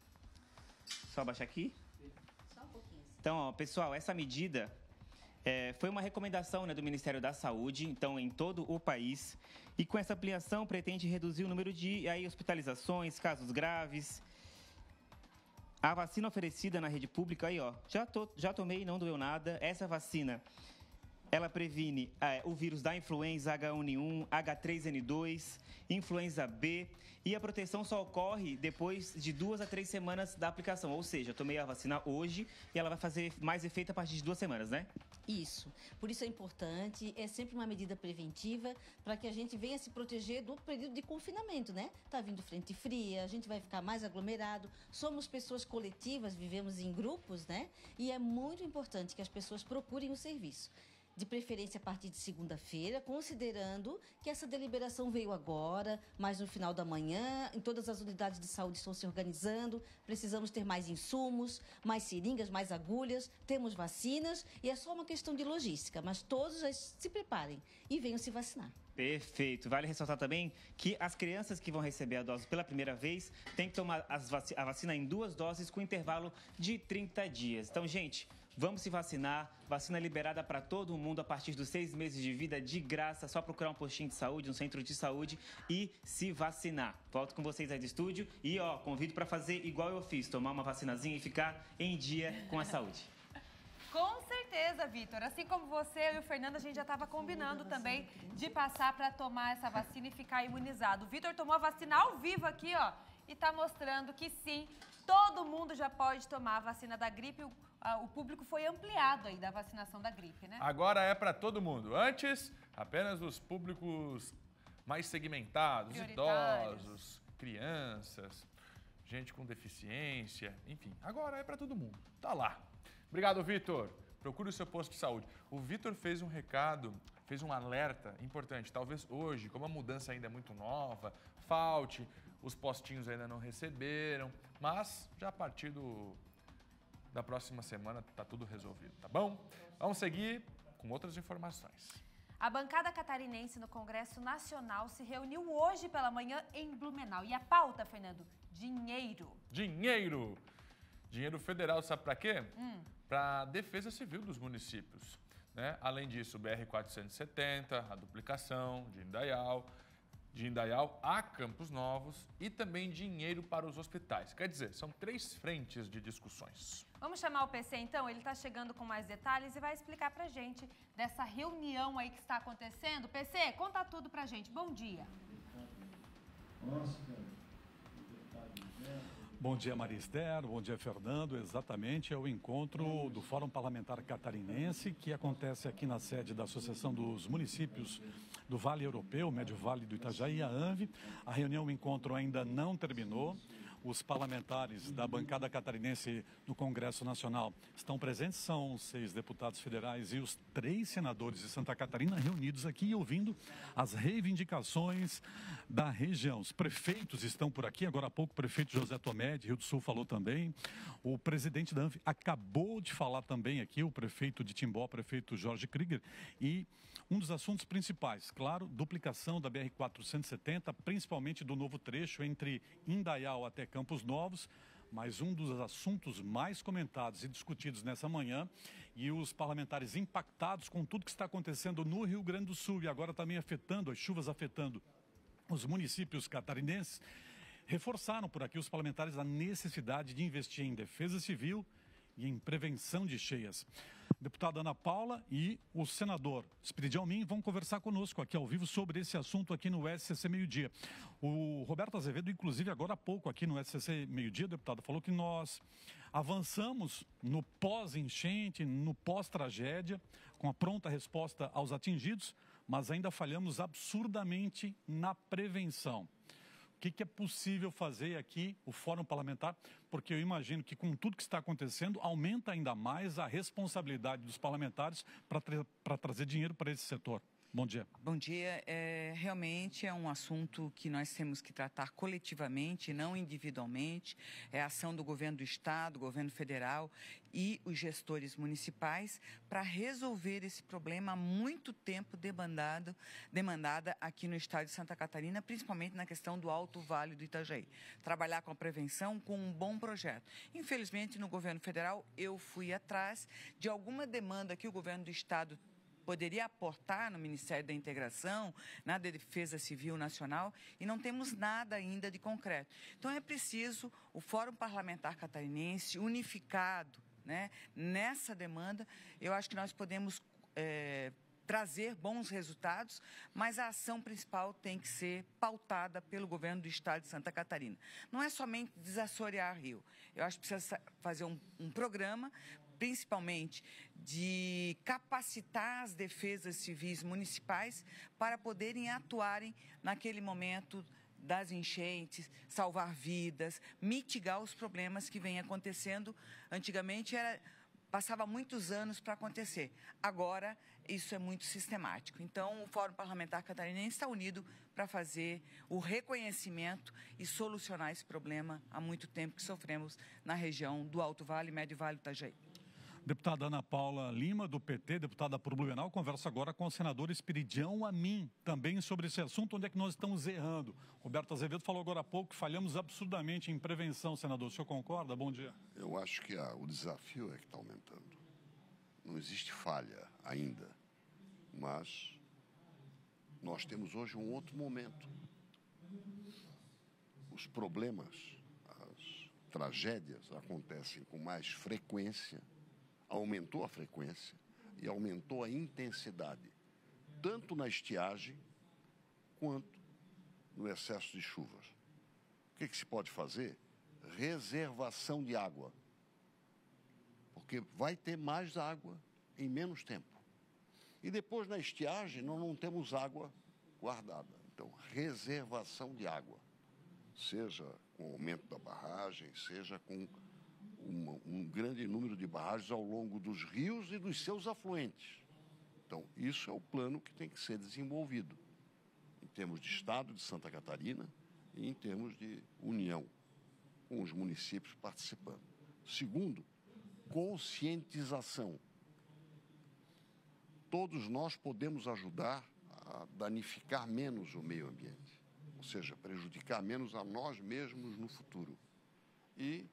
Só abaixar aqui. Então, ó, pessoal, essa medida é, foi uma recomendação, né, do Ministério da Saúde, então, em todo o país. E com essa ampliação, pretende reduzir o número de aí, hospitalizações, casos graves. A vacina oferecida na rede pública, aí, ó, já, tô, já tomei, não doeu nada. Essa vacina, ela previne é, o vírus da influenza H um N um, H três N dois, influenza B, e a proteção só ocorre depois de duas a três semanas da aplicação. Ou seja, eu tomei a vacina hoje e ela vai fazer mais efeito a partir de duas semanas, né? Isso. Por isso é importante, é sempre uma medida preventiva para que a gente venha se proteger do período de confinamento, né? Tá vindo frente fria, a gente vai ficar mais aglomerado. Somos pessoas coletivas, vivemos em grupos, né? E é muito importante que as pessoas procurem o serviço. de preferência a partir de segunda-feira, considerando que essa deliberação veio agora, mas no final da manhã, em todas as unidades de saúde estão se organizando, precisamos ter mais insumos, mais seringas, mais agulhas, temos vacinas e é só uma questão de logística, mas todos já se preparem e venham se vacinar. Perfeito. Vale ressaltar também que as crianças que vão receber a dose pela primeira vez têm que tomar as vac- a vacina em duas doses com intervalo de trinta dias. Então, gente, vamos se vacinar. Vacina liberada para todo mundo a partir dos seis meses de vida, de graça. Só procurar um postinho de saúde, um centro de saúde e se vacinar. Volto com vocês aí do estúdio e, ó, convido para fazer igual eu fiz, tomar uma vacinazinha e ficar em dia com a saúde. Com certeza, Vitor. Assim como você, eu e o Fernando, a gente já estava combinando também de passar para tomar essa vacina e ficar imunizado. O Vitor tomou a vacina ao vivo aqui, ó, e está mostrando que sim, todo mundo já pode tomar a vacina da gripe. O, a, o público foi ampliado aí da vacinação da gripe, né? Agora é para todo mundo. Antes, apenas os públicos mais segmentados, idosos, crianças, gente com deficiência, enfim. Agora é para todo mundo. Tá lá. Obrigado, Vitor. Procure o seu posto de saúde. O Vitor fez um recado, fez um alerta importante. Talvez hoje, como a mudança ainda é muito nova, falte, os postinhos ainda não receberam, mas já a partir do, da próxima semana está tudo resolvido, tá bom? Vamos seguir com outras informações. A bancada catarinense no Congresso Nacional se reuniu hoje pela manhã em Blumenau. E a pauta, Fernando? Dinheiro. Dinheiro! Dinheiro federal, sabe para quê? Hum. Para a defesa civil dos municípios. Né? Além disso, o B R quatrocentos e setenta, a duplicação de Indaial, de Indaial a Campos Novos e também dinheiro para os hospitais. Quer dizer, são três frentes de discussões. Vamos chamar o P C então? Ele está chegando com mais detalhes e vai explicar pra gente dessa reunião aí que está acontecendo. P C, conta tudo pra gente. Bom dia. Bom dia, Maria Esther. Bom dia, Fernando. Exatamente, é o encontro do Fórum Parlamentar Catarinense, que acontece aqui na sede da Associação dos Municípios do Vale Europeu, Médio Vale do Itajaí, a ANVI. A reunião, o encontro ainda não terminou. Os parlamentares da bancada catarinense do Congresso Nacional estão presentes, são seis deputados federais e os três senadores de Santa Catarina reunidos aqui ouvindo as reivindicações da região. Os prefeitos estão por aqui, agora há pouco o prefeito José Tomé, de Rio do Sul, falou também. O presidente da ANVI acabou de falar também aqui, o prefeito de Timbó, o prefeito Jorge Krieger, e um dos assuntos principais, claro, duplicação da B R quatrocentos e setenta, principalmente do novo trecho entre Indaial até Campos Novos, mas um dos assuntos mais comentados e discutidos nessa manhã, e os parlamentares impactados com tudo que está acontecendo no Rio Grande do Sul e agora também afetando, as chuvas afetando os municípios catarinenses, reforçaram por aqui os parlamentares a necessidade de investir em defesa civil e em prevenção de cheias. A deputada Ana Paula e o senador Espiridião Min vão conversar conosco aqui ao vivo sobre esse assunto aqui no S C C Meio-Dia. O Roberto Azevedo, inclusive, agora há pouco aqui no S C C Meio-Dia, deputado, falou que nós avançamos no pós-enchente, no pós-tragédia, com a pronta resposta aos atingidos, mas ainda falhamos absurdamente na prevenção. O que, que é possível fazer aqui, o Fórum Parlamentar? Porque eu imagino que com tudo que está acontecendo, aumenta ainda mais a responsabilidade dos parlamentares para tra para trazer dinheiro para esse setor. Bom dia. Bom dia. É, realmente é um assunto que nós temos que tratar coletivamente, não individualmente. É a ação do governo do Estado, do governo federal e os gestores municipais para resolver esse problema há muito tempo demandado, demandada aqui no estado de Santa Catarina, principalmente na questão do Alto Vale do Itajaí. Trabalhar com a prevenção com um bom projeto. Infelizmente, no governo federal, eu fui atrás de alguma demanda que o governo do estado poderia aportar no Ministério da Integração, na Defesa Civil Nacional, e não temos nada ainda de concreto. Então é preciso o Fórum Parlamentar Catarinense unificado, né, nessa demanda. Eu acho que nós podemos é, trazer bons resultados, mas a ação principal tem que ser pautada pelo governo do estado de Santa Catarina. Não é somente desassorear Rio. Eu acho que precisa fazer um, um programa, principalmente de capacitar as defesas civis municipais para poderem atuarem naquele momento das enchentes, salvar vidas, mitigar os problemas que vêm acontecendo. Antigamente era passava muitos anos para acontecer. Agora, isso é muito sistemático. Então, o Fórum Parlamentar Catarinense está unido para fazer o reconhecimento e solucionar esse problema há muito tempo que sofremos na região do Alto Vale, Médio Vale do Itajaí. Deputada Ana Paula Lima, do P T, deputada por Blumenau, conversa agora com o senador Esperidião Amin, também sobre esse assunto, onde é que nós estamos errando. Roberto Azevedo falou agora há pouco que falhamos absurdamente em prevenção, senador. O senhor concorda? Bom dia. Eu acho que ah, o desafio é que está aumentando. Não existe falha ainda, mas nós temos hoje um outro momento. Os problemas, as tragédias acontecem com mais frequência, aumentou a frequência e aumentou a intensidade, tanto na estiagem quanto no excesso de chuvas. O que, que se pode fazer? Reservação de água, porque vai ter mais água em menos tempo. E depois, na estiagem, nós não temos água guardada. Então, reservação de água, seja com o aumento da barragem, seja com Um, um grande número de barragens ao longo dos rios e dos seus afluentes. Então, isso é o plano que tem que ser desenvolvido, em termos de Estado de Santa Catarina e em termos de união, com os municípios participando. Segundo, conscientização. Todos nós podemos ajudar a danificar menos o meio ambiente, ou seja, prejudicar menos a nós mesmos no futuro. E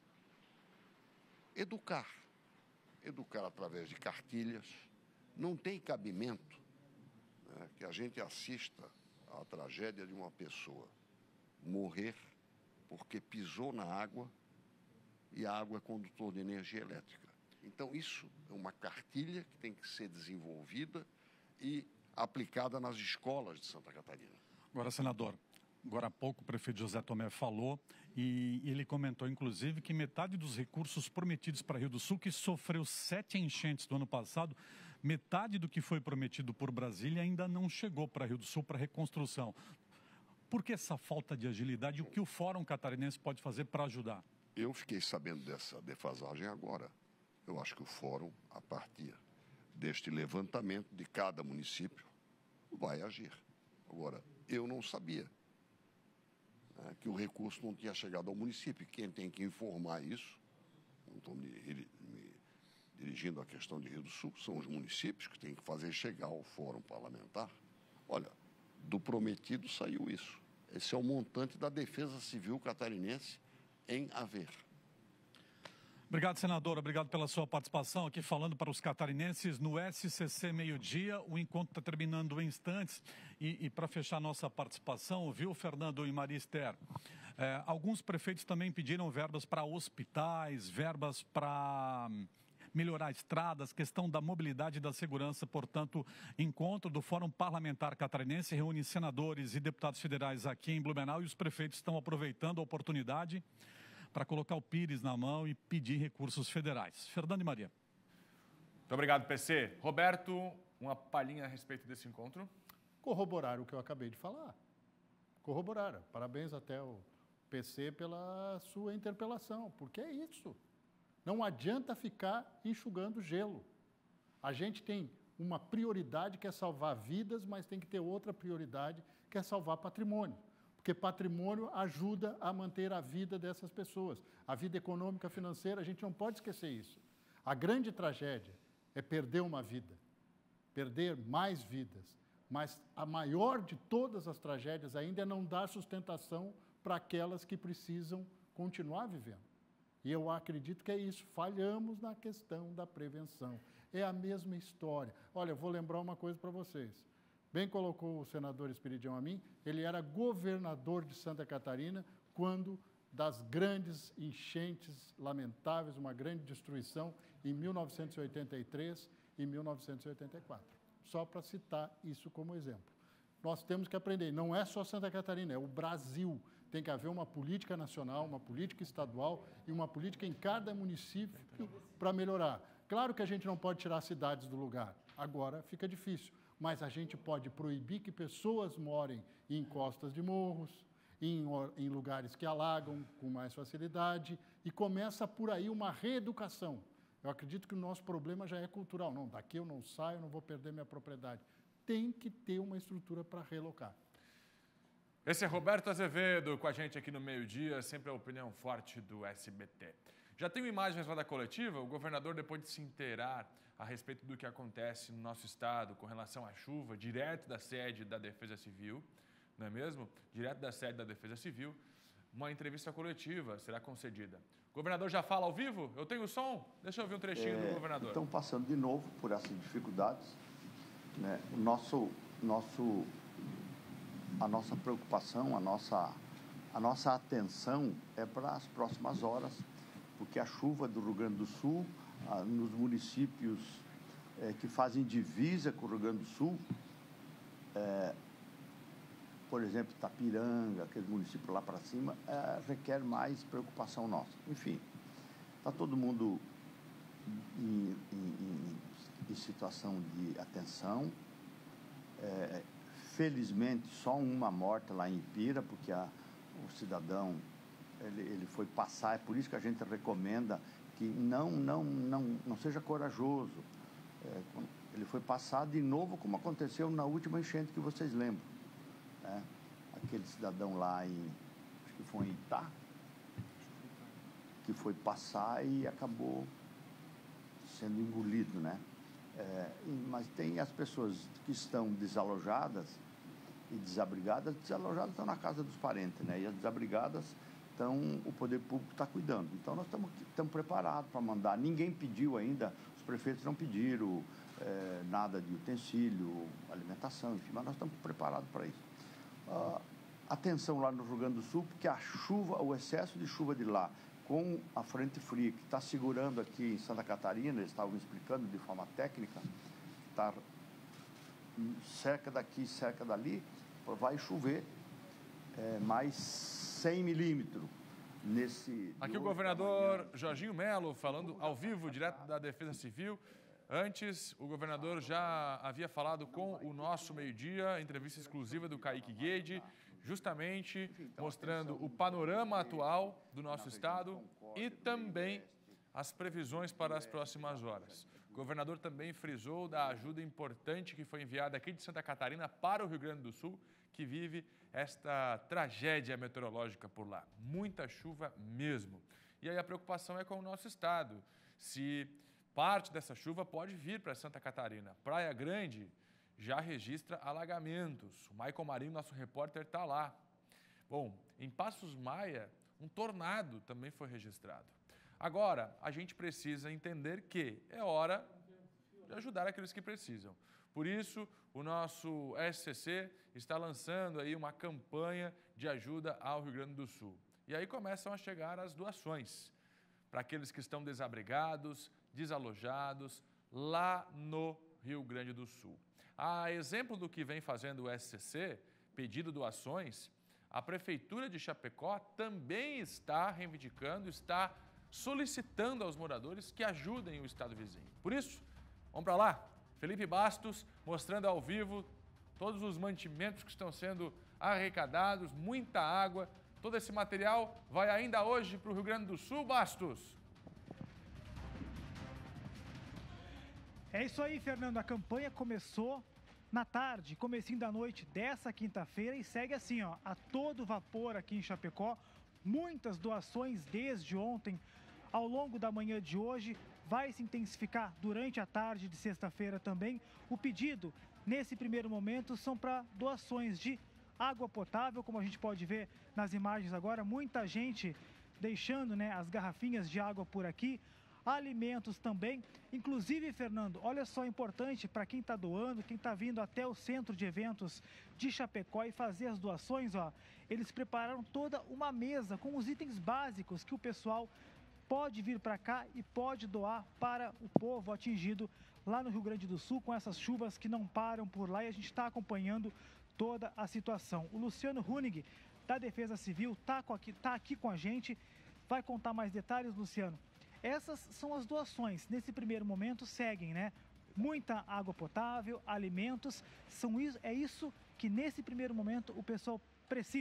educar, educar através de cartilhas. Não tem cabimento, né, que a gente assista à tragédia de uma pessoa morrer porque pisou na água e a água é condutor de energia elétrica. Então, isso é uma cartilha que tem que ser desenvolvida e aplicada nas escolas de Santa Catarina. Agora, senador, agora há pouco o prefeito José Tomé falou e ele comentou, inclusive, que metade dos recursos prometidos para Rio do Sul, que sofreu sete enchentes do ano passado, metade do que foi prometido por Brasília ainda não chegou para Rio do Sul para reconstrução. Por que essa falta de agilidade e o que o Fórum Catarinense pode fazer para ajudar? Eu fiquei sabendo dessa defasagem agora. Eu acho que o Fórum, a partir deste levantamento de cada município, vai agir. Agora, eu não sabia que o recurso não tinha chegado ao município. Quem tem que informar isso, não estou me, me dirigindo à questão de Rio do Sul, são os municípios que têm que fazer chegar ao Fórum Parlamentar. Olha, do prometido saiu isso. Esse é o montante da Defesa Civil Catarinense em haver. Obrigado, senador. Obrigado pela sua participação aqui falando para os catarinenses no S C C Meio-Dia. O encontro está terminando em instantes. E, e para fechar nossa participação, viu, Fernando e Maria Esther? É, alguns prefeitos também pediram verbas para hospitais, verbas para melhorar estradas, questão da mobilidade e da segurança. Portanto, encontro do Fórum Parlamentar Catarinense reúne senadores e deputados federais aqui em Blumenau e os prefeitos estão aproveitando a oportunidade para colocar o Pires na mão e pedir recursos federais. Fernando e Maria. Muito obrigado, P C. Roberto, uma palhinha a respeito desse encontro? Corroborar o que eu acabei de falar. Corroborar. Parabéns até o P C pela sua interpelação, porque é isso. Não adianta ficar enxugando gelo. A gente tem uma prioridade que é salvar vidas, mas tem que ter outra prioridade que é salvar patrimônio. Porque patrimônio ajuda a manter a vida dessas pessoas. A vida econômica, financeira, a gente não pode esquecer isso. A grande tragédia é perder uma vida, perder mais vidas. Mas a maior de todas as tragédias ainda é não dar sustentação para aquelas que precisam continuar vivendo. E eu acredito que é isso. Falhamos na questão da prevenção. É a mesma história. Olha, eu vou lembrar uma coisa para vocês. Bem colocou o senador Esperidião Amin, ele era governador de Santa Catarina quando das grandes enchentes lamentáveis, uma grande destruição em mil novecentos e oitenta e três e mil novecentos e oitenta e quatro. Só para citar isso como exemplo. Nós temos que aprender, não é só Santa Catarina, é o Brasil. Tem que haver uma política nacional, uma política estadual e uma política em cada município para melhorar. Claro que a gente não pode tirar cidades do lugar, agora fica difícil. Mas a gente pode proibir que pessoas morem em encostas de morros, em, em lugares que alagam com mais facilidade, e começa por aí uma reeducação. Eu acredito que o nosso problema já é cultural. Não, daqui eu não saio, não vou perder minha propriedade. Tem que ter uma estrutura para relocar. Esse é Roberto Azevedo com a gente aqui no meio-dia, sempre a opinião forte do S B T. Já tenho imagens lá da coletiva, o governador, depois de se inteirar a respeito do que acontece no nosso estado com relação à chuva, direto da sede da Defesa Civil, não é mesmo? Direto da sede da Defesa Civil, uma entrevista coletiva será concedida. O governador já fala ao vivo? Eu tenho o som? Deixa eu ouvir um trechinho é, do governador. Estão passando de novo por essas dificuldades. Né? O nosso, nosso, a nossa preocupação, a nossa, a nossa atenção é para as próximas horas, porque a chuva do Rio Grande do Sul, ah, nos municípios eh, que fazem divisa com o Rio Grande do Sul, eh, por exemplo, Itapiranga, aqueles municípios lá para cima, eh, requer mais preocupação nossa. Enfim, está todo mundo em, em, em, em situação de atenção. Eh, felizmente, só uma morte lá em Ipira, porque a, o cidadão Ele, ele foi passar, é por isso que a gente recomenda que não, não, não, não seja corajoso. É, ele foi passar de novo, como aconteceu na última enchente que vocês lembram. Né? Aquele cidadão lá em, acho que foi em Itá, que foi passar e acabou sendo engolido, né? É, mas tem as pessoas que estão desalojadas e desabrigadas, desalojadas estão na casa dos parentes, né? E as desabrigadas, então, o poder público está cuidando. Então, nós estamos, estamos preparados para mandar. Ninguém pediu ainda, os prefeitos não pediram é, nada de utensílio, alimentação, enfim, mas nós estamos preparados para isso. Ah, atenção lá no Rio Grande do Sul, porque a chuva, o excesso de chuva de lá, com a frente fria que está segurando aqui em Santa Catarina, eles estavam explicando de forma técnica, está cerca daqui, cerca dali, vai chover é, mais cem milímetros nesse... Aqui o governador Jorginho Melo falando ao vivo, direto da Defesa Civil. Antes, o governador já havia falado com o nosso meio-dia, entrevista exclusiva do Kaique Guede, justamente mostrando o panorama atual do nosso estado e também as previsões para as próximas horas. O governador também frisou da ajuda importante que foi enviada aqui de Santa Catarina para o Rio Grande do Sul, que vive esta tragédia meteorológica por lá. Muita chuva mesmo. E aí a preocupação é com o nosso estado. Se parte dessa chuva pode vir para Santa Catarina. Praia Grande já registra alagamentos. O Maicon Marinho, nosso repórter, está lá. Bom, em Passos Maia, um tornado também foi registrado. Agora, a gente precisa entender que é hora de ajudar aqueles que precisam. Por isso, o nosso S C C está lançando aí uma campanha de ajuda ao Rio Grande do Sul. E aí começam a chegar as doações para aqueles que estão desabrigados, desalojados, lá no Rio Grande do Sul. A exemplo do que vem fazendo o S C C, pedido doações, a Prefeitura de Chapecó também está reivindicando, está solicitando aos moradores que ajudem o estado vizinho. Por isso, vamos para lá. Felipe Bastos mostrando ao vivo todos os mantimentos que estão sendo arrecadados, muita água. Todo esse material vai ainda hoje para o Rio Grande do Sul, Bastos? É isso aí, Fernando. A campanha começou na tarde, comecinho da noite dessa quinta-feira e segue assim, ó, a todo vapor aqui em Chapecó. Muitas doações desde ontem, ao longo da manhã de hoje, vai se intensificar durante a tarde de sexta-feira também. O pedido, nesse primeiro momento, são para doações de água potável, como a gente pode ver nas imagens agora, muita gente deixando, né, as garrafinhas de água por aqui, alimentos também. Inclusive, Fernando, olha só, importante para quem está doando, quem está vindo até o centro de eventos de Chapecó e fazer as doações, ó, eles prepararam toda uma mesa com os itens básicos que o pessoal pode vir para cá e pode doar para o povo atingido lá no Rio Grande do Sul com essas chuvas que não param por lá, e a gente está acompanhando toda a situação. O Luciano Hunig, da Defesa Civil, está aqui, tá aqui com a gente, vai contar mais detalhes, Luciano. Essas são as doações. Nesse primeiro momento seguem, né? Muita água potável, alimentos, são isso, é isso que nesse primeiro momento o pessoal precisa.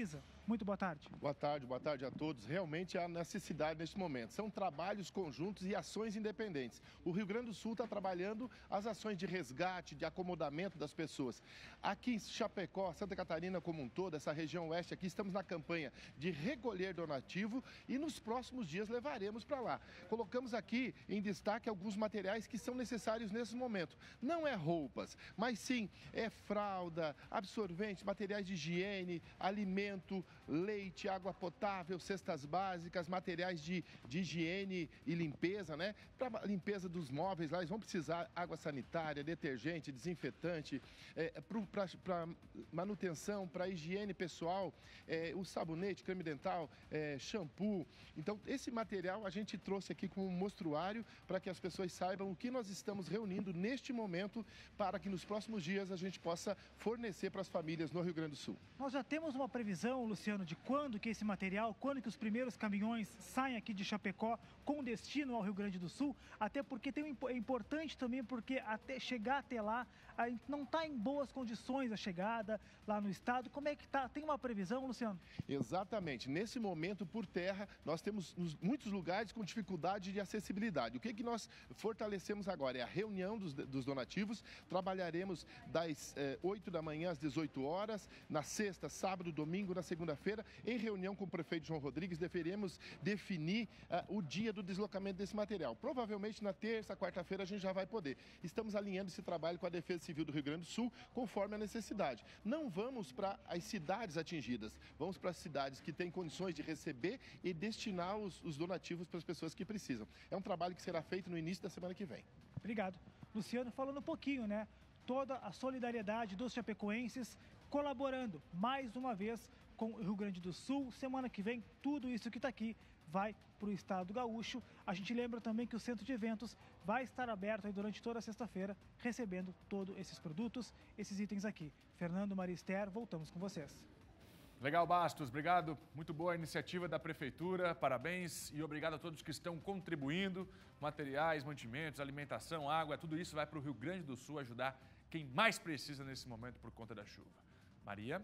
Muito boa tarde. Boa tarde, boa tarde a todos. Realmente há necessidade neste momento. São trabalhos conjuntos e ações independentes. O Rio Grande do Sul está trabalhando as ações de resgate, de acomodamento das pessoas. Aqui em Chapecó, Santa Catarina como um todo, essa região oeste aqui, estamos na campanha de recolher donativo e nos próximos dias levaremos para lá. Colocamos aqui em destaque alguns materiais que são necessários nesse momento. Não é roupas, mas sim é fralda, absorvente, materiais de higiene, alimento, leite, água potável, cestas básicas, materiais de, de higiene e limpeza, né? Para limpeza dos móveis, lá eles vão precisar água sanitária, detergente, desinfetante, é, para manutenção, para higiene pessoal, é, o sabonete, creme dental, é, shampoo. Então, esse material a gente trouxe aqui como um mostruário para que as pessoas saibam o que nós estamos reunindo neste momento para que nos próximos dias a gente possa fornecer para as famílias no Rio Grande do Sul. Nós já temos uma previsão, Luciano, de quando que esse material, quando que os primeiros caminhões saem aqui de Chapecó com destino ao Rio Grande do Sul, até porque tem um, é importante também porque até chegar até lá, a gente não está em boas condições a chegada lá no estado. Como é que tá? Tem uma previsão, Luciano? Exatamente. Nesse momento, por terra, nós temos muitos lugares com dificuldade de acessibilidade. O que que nós fortalecemos agora? É a reunião dos, dos donativos. Trabalharemos das eh, oito da manhã às dezoito horas, na sexta, sábado, domingo, na segunda-feira, em reunião com o prefeito João Rodrigues, deveremos definir uh, o dia do deslocamento desse material. Provavelmente na terça, quarta-feira a gente já vai poder. Estamos alinhando esse trabalho com a Defesa Civil do Rio Grande do Sul, conforme a necessidade. Não vamos para as cidades atingidas, vamos para as cidades que têm condições de receber e destinar os, os donativos para as pessoas que precisam. É um trabalho que será feito no início da semana que vem. Obrigado. Luciano, falando um pouquinho, né? Toda a solidariedade dos chapecoenses colaborando mais uma vez com o Rio Grande do Sul. Semana que vem, tudo isso que está aqui vai para o estado gaúcho. A gente lembra também que o centro de eventos vai estar aberto aí durante toda a sexta-feira, recebendo todos esses produtos, esses itens aqui. Fernando, Maria Esther, voltamos com vocês. Legal, Bastos. Obrigado. Muito boa a iniciativa da Prefeitura. Parabéns e obrigado a todos que estão contribuindo. Materiais, mantimentos, alimentação, água, tudo isso vai para o Rio Grande do Sul ajudar quem mais precisa nesse momento por conta da chuva. Maria?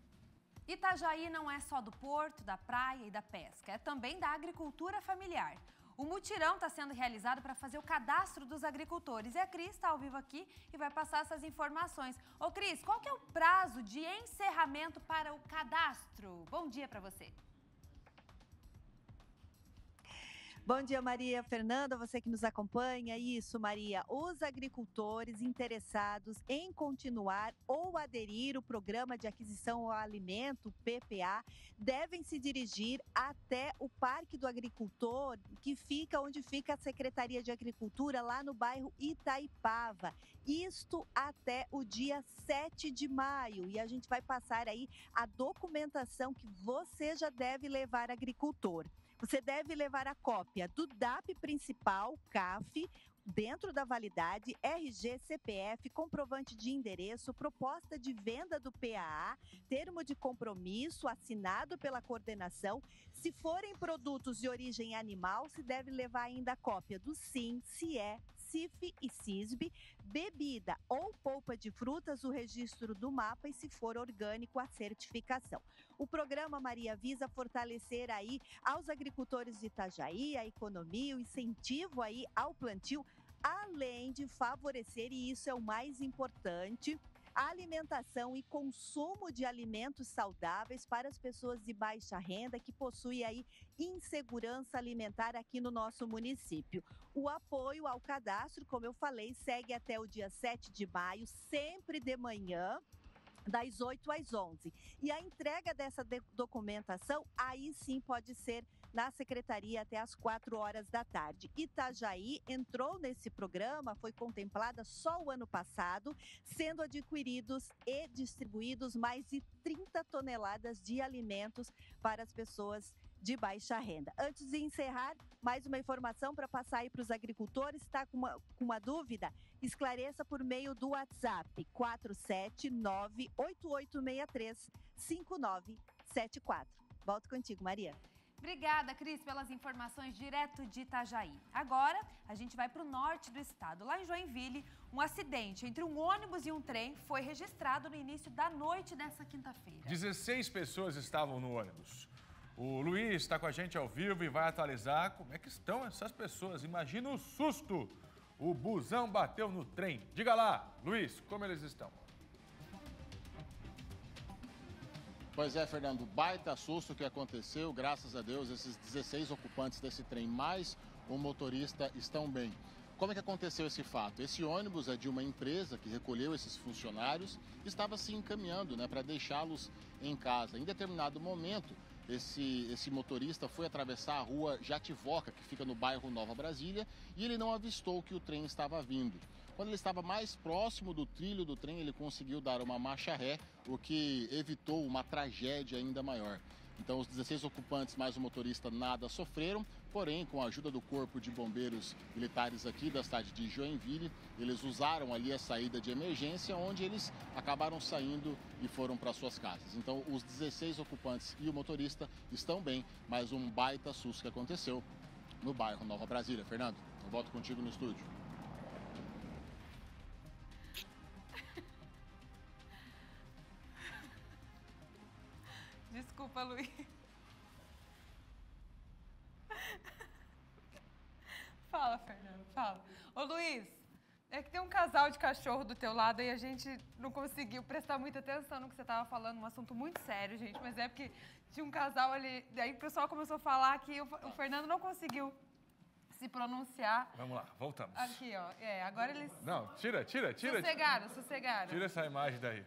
Itajaí não é só do porto, da praia e da pesca, é também da agricultura familiar. O mutirão está sendo realizado para fazer o cadastro dos agricultores. E a Cris está ao vivo aqui e vai passar essas informações. Ô Cris, qual que é o prazo de encerramento para o cadastro? Bom dia para você. Bom dia, Maria Fernanda, você que nos acompanha. Isso, Maria. Os agricultores interessados em continuar ou aderir ao Programa de Aquisição ao Alimento, P P A, devem se dirigir até o Parque do Agricultor, que fica onde fica a Secretaria de Agricultura, lá no bairro Itaipava. Isto até o dia sete de maio. E a gente vai passar aí a documentação que você já deve levar, agricultor. Você deve levar a cópia do D A P principal, C A F, dentro da validade, R G, C P F, comprovante de endereço, proposta de venda do P A A, termo de compromisso assinado pela coordenação. Se forem produtos de origem animal, se deve levar ainda a cópia do SIM, C I E, C I F e C I S B, bebida ou polpa de frutas, o registro do mapa e, se for orgânico, a certificação. O programa Maria visa fortalecer aí aos agricultores de Itajaí a economia, o incentivo aí ao plantio, além de favorecer, e isso é o mais importante, a alimentação e consumo de alimentos saudáveis para as pessoas de baixa renda que possuem aí insegurança alimentar aqui no nosso município. O apoio ao cadastro, como eu falei, segue até o dia sete de maio, sempre de manhã, das oito às onze. E a entrega dessa documentação, aí sim pode ser na secretaria até às quatro horas da tarde. Itajaí entrou nesse programa, foi contemplada só o ano passado, sendo adquiridos e distribuídos mais de trinta toneladas de alimentos para as pessoas de baixa renda. Antes de encerrar, mais uma informação para passar aí para os agricultores. Está com uma, com uma dúvida? Esclareça por meio do WhatsApp quatro sete nove, oito oito seis três, cinco nove sete quatro. Volto contigo, Maria. Obrigada, Cris, pelas informações direto de Itajaí. Agora, a gente vai para o norte do estado. Lá em Joinville, um acidente entre um ônibus e um trem foi registrado no início da noite dessa quinta-feira. dezesseis pessoas estavam no ônibus. O Luiz está com a gente ao vivo e vai atualizar como é que estão essas pessoas. Imagina o susto! O busão bateu no trem. Diga lá, Luiz, como eles estão? Pois é, Fernando, baita susto que aconteceu. Graças a Deus, esses dezesseis ocupantes desse trem, mais o motorista, estão bem. Como é que aconteceu esse fato? Esse ônibus é de uma empresa que recolheu esses funcionários e estava se encaminhando, né, para deixá-los em casa. Em determinado momento, esse, esse motorista foi atravessar a rua Jativoca, que fica no bairro Nova Brasília, e ele não avistou que o trem estava vindo. Quando ele estava mais próximo do trilho do trem, ele conseguiu dar uma marcha ré, o que evitou uma tragédia ainda maior. Então, os dezesseis ocupantes mais o motorista nada sofreram, porém, com a ajuda do Corpo de Bombeiros Militares aqui da cidade de Joinville, eles usaram ali a saída de emergência, onde eles acabaram saindo e foram para suas casas. Então, os dezesseis ocupantes e o motorista estão bem, mas um baita susto que aconteceu no bairro Nova Brasília. Fernando, eu volto contigo no estúdio. Desculpa, Luiz. Fala, Fernando, fala. Ô, Luiz, é que tem um casal de cachorro do teu lado e a gente não conseguiu prestar muita atenção no que você estava falando, um assunto muito sério, gente, mas é porque tinha um casal ali, daí o pessoal começou a falar que o, o Fernando não conseguiu se pronunciar. Vamos lá, voltamos. Aqui, ó, é, agora eles... Não, tira, tira, tira. Sossegaram, sossegaram. Tira essa imagem daí.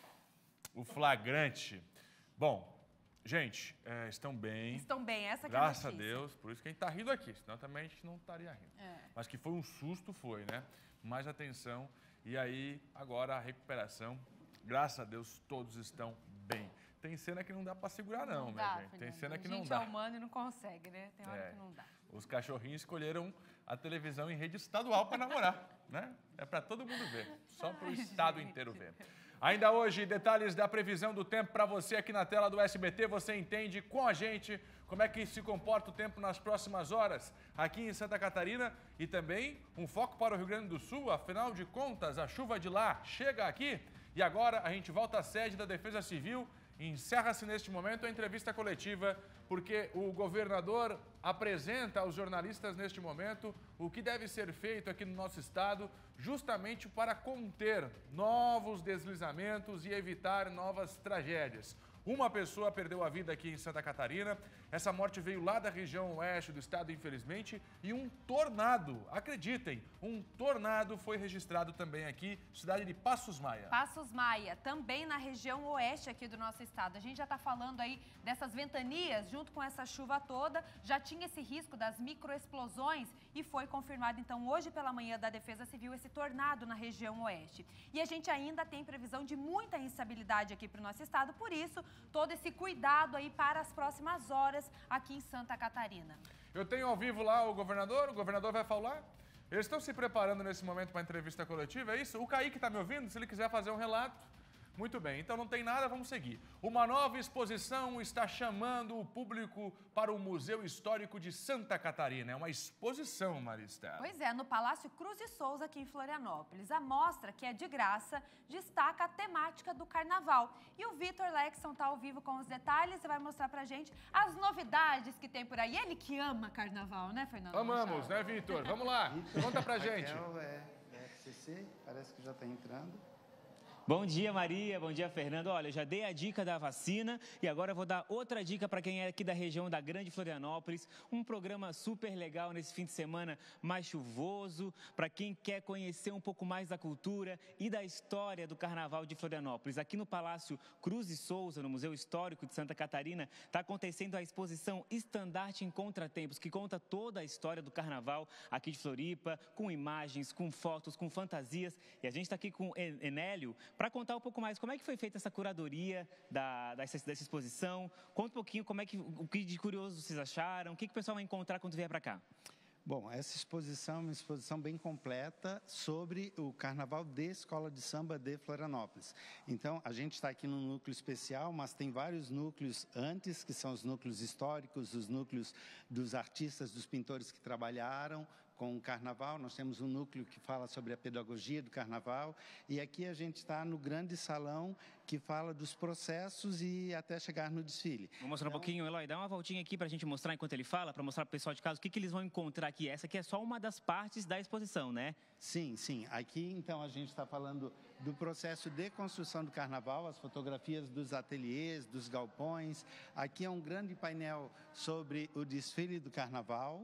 O flagrante. Bom, gente, é, estão bem. Estão bem, essa que é a Graças a notícia. Deus, por isso que a gente tá rindo aqui, senão também a gente não estaria rindo. É. Mas que foi um susto, foi, né? Mais atenção. E aí, agora a recuperação. Graças a Deus, todos estão bem. Tem cena que não dá pra segurar, não, Não minha dá, gente. Tem Fernando. cena que A não gente dá. é humano e não consegue, né? Tem hora É. que não dá. Os cachorrinhos escolheram a televisão em rede estadual para namorar, né? É para todo mundo ver, só para o estado inteiro ver. Ainda hoje, detalhes da previsão do tempo para você aqui na tela do S B T. Você entende com a gente como é que se comporta o tempo nas próximas horas aqui em Santa Catarina e também um foco para o Rio Grande do Sul. Afinal de contas, a chuva de lá chega aqui e agora a gente volta à sede da Defesa Civil. Encerra-se neste momento a entrevista coletiva, porque o governador apresenta aos jornalistas neste momento o que deve ser feito aqui no nosso estado, justamente para conter novos deslizamentos e evitar novas tragédias. Uma pessoa perdeu a vida aqui em Santa Catarina. Essa morte veio lá da região oeste do estado, infelizmente. E um tornado, acreditem, um tornado foi registrado também aqui, cidade de Passos Maia. Passos Maia, também na região oeste aqui do nosso estado. A gente já está falando aí dessas ventanias, junto com essa chuva toda, já tinha esse risco das microexplosões e foi confirmado, então, hoje pela manhã da Defesa Civil, esse tornado na região oeste. E a gente ainda tem previsão de muita instabilidade aqui para o nosso estado, por isso, todo esse cuidado aí para as próximas horas aqui em Santa Catarina. Eu tenho ao vivo lá o governador, o governador vai falar. Eles estão se preparando nesse momento para a entrevista coletiva, é isso? O Kaique está me ouvindo? Se ele quiser fazer um relato. Muito bem, então não tem nada, vamos seguir. Uma nova exposição está chamando o público para o Museu Histórico de Santa Catarina. É uma exposição, Maristela. Pois é, no Palácio Cruz e Souza, aqui em Florianópolis. A mostra, que é de graça, destaca a temática do carnaval. E o Vitor Lexson está ao vivo com os detalhes e vai mostrar pra gente as novidades que tem por aí. Ele que ama carnaval, né, Fernando? Amamos, né, Vitor? Vamos lá, conta pra gente. Raquel é da F C C, parece que já está entrando. Bom dia, Maria. Bom dia, Fernando. Olha, eu já dei a dica da vacina e agora eu vou dar outra dica para quem é aqui da região da Grande Florianópolis. Um programa super legal nesse fim de semana mais chuvoso, para quem quer conhecer um pouco mais da cultura e da história do Carnaval de Florianópolis. Aqui no Palácio Cruz e Souza, no Museu Histórico de Santa Catarina, está acontecendo a exposição Estandarte em Contratempos, que conta toda a história do Carnaval aqui de Floripa, com imagens, com fotos, com fantasias. E a gente está aqui com o Enélio para contar um pouco mais como é que foi feita essa curadoria da, dessa, dessa exposição. Conta um pouquinho como é que, o que de curioso vocês acharam, o que, que o pessoal vai encontrar quando vier para cá. Bom, essa exposição é uma exposição bem completa sobre o Carnaval de Escola de Samba de Florianópolis. Então, a gente está aqui num núcleo especial, mas tem vários núcleos antes, que são os núcleos históricos, os núcleos dos artistas, dos pintores que trabalharam com o Carnaval. Nós temos um núcleo que fala sobre a pedagogia do Carnaval. E aqui a gente está no grande salão que fala dos processos e até chegar no desfile. Vou mostrar então... um pouquinho, Eloy. Dá uma voltinha aqui para a gente mostrar enquanto ele fala, para mostrar para o pessoal de casa o que, que eles vão encontrar aqui. Essa aqui é só uma das partes da exposição, né? Sim, sim. Aqui, então, a gente está falando do processo de construção do Carnaval, as fotografias dos ateliês, dos galpões. Aqui é um grande painel sobre o desfile do Carnaval,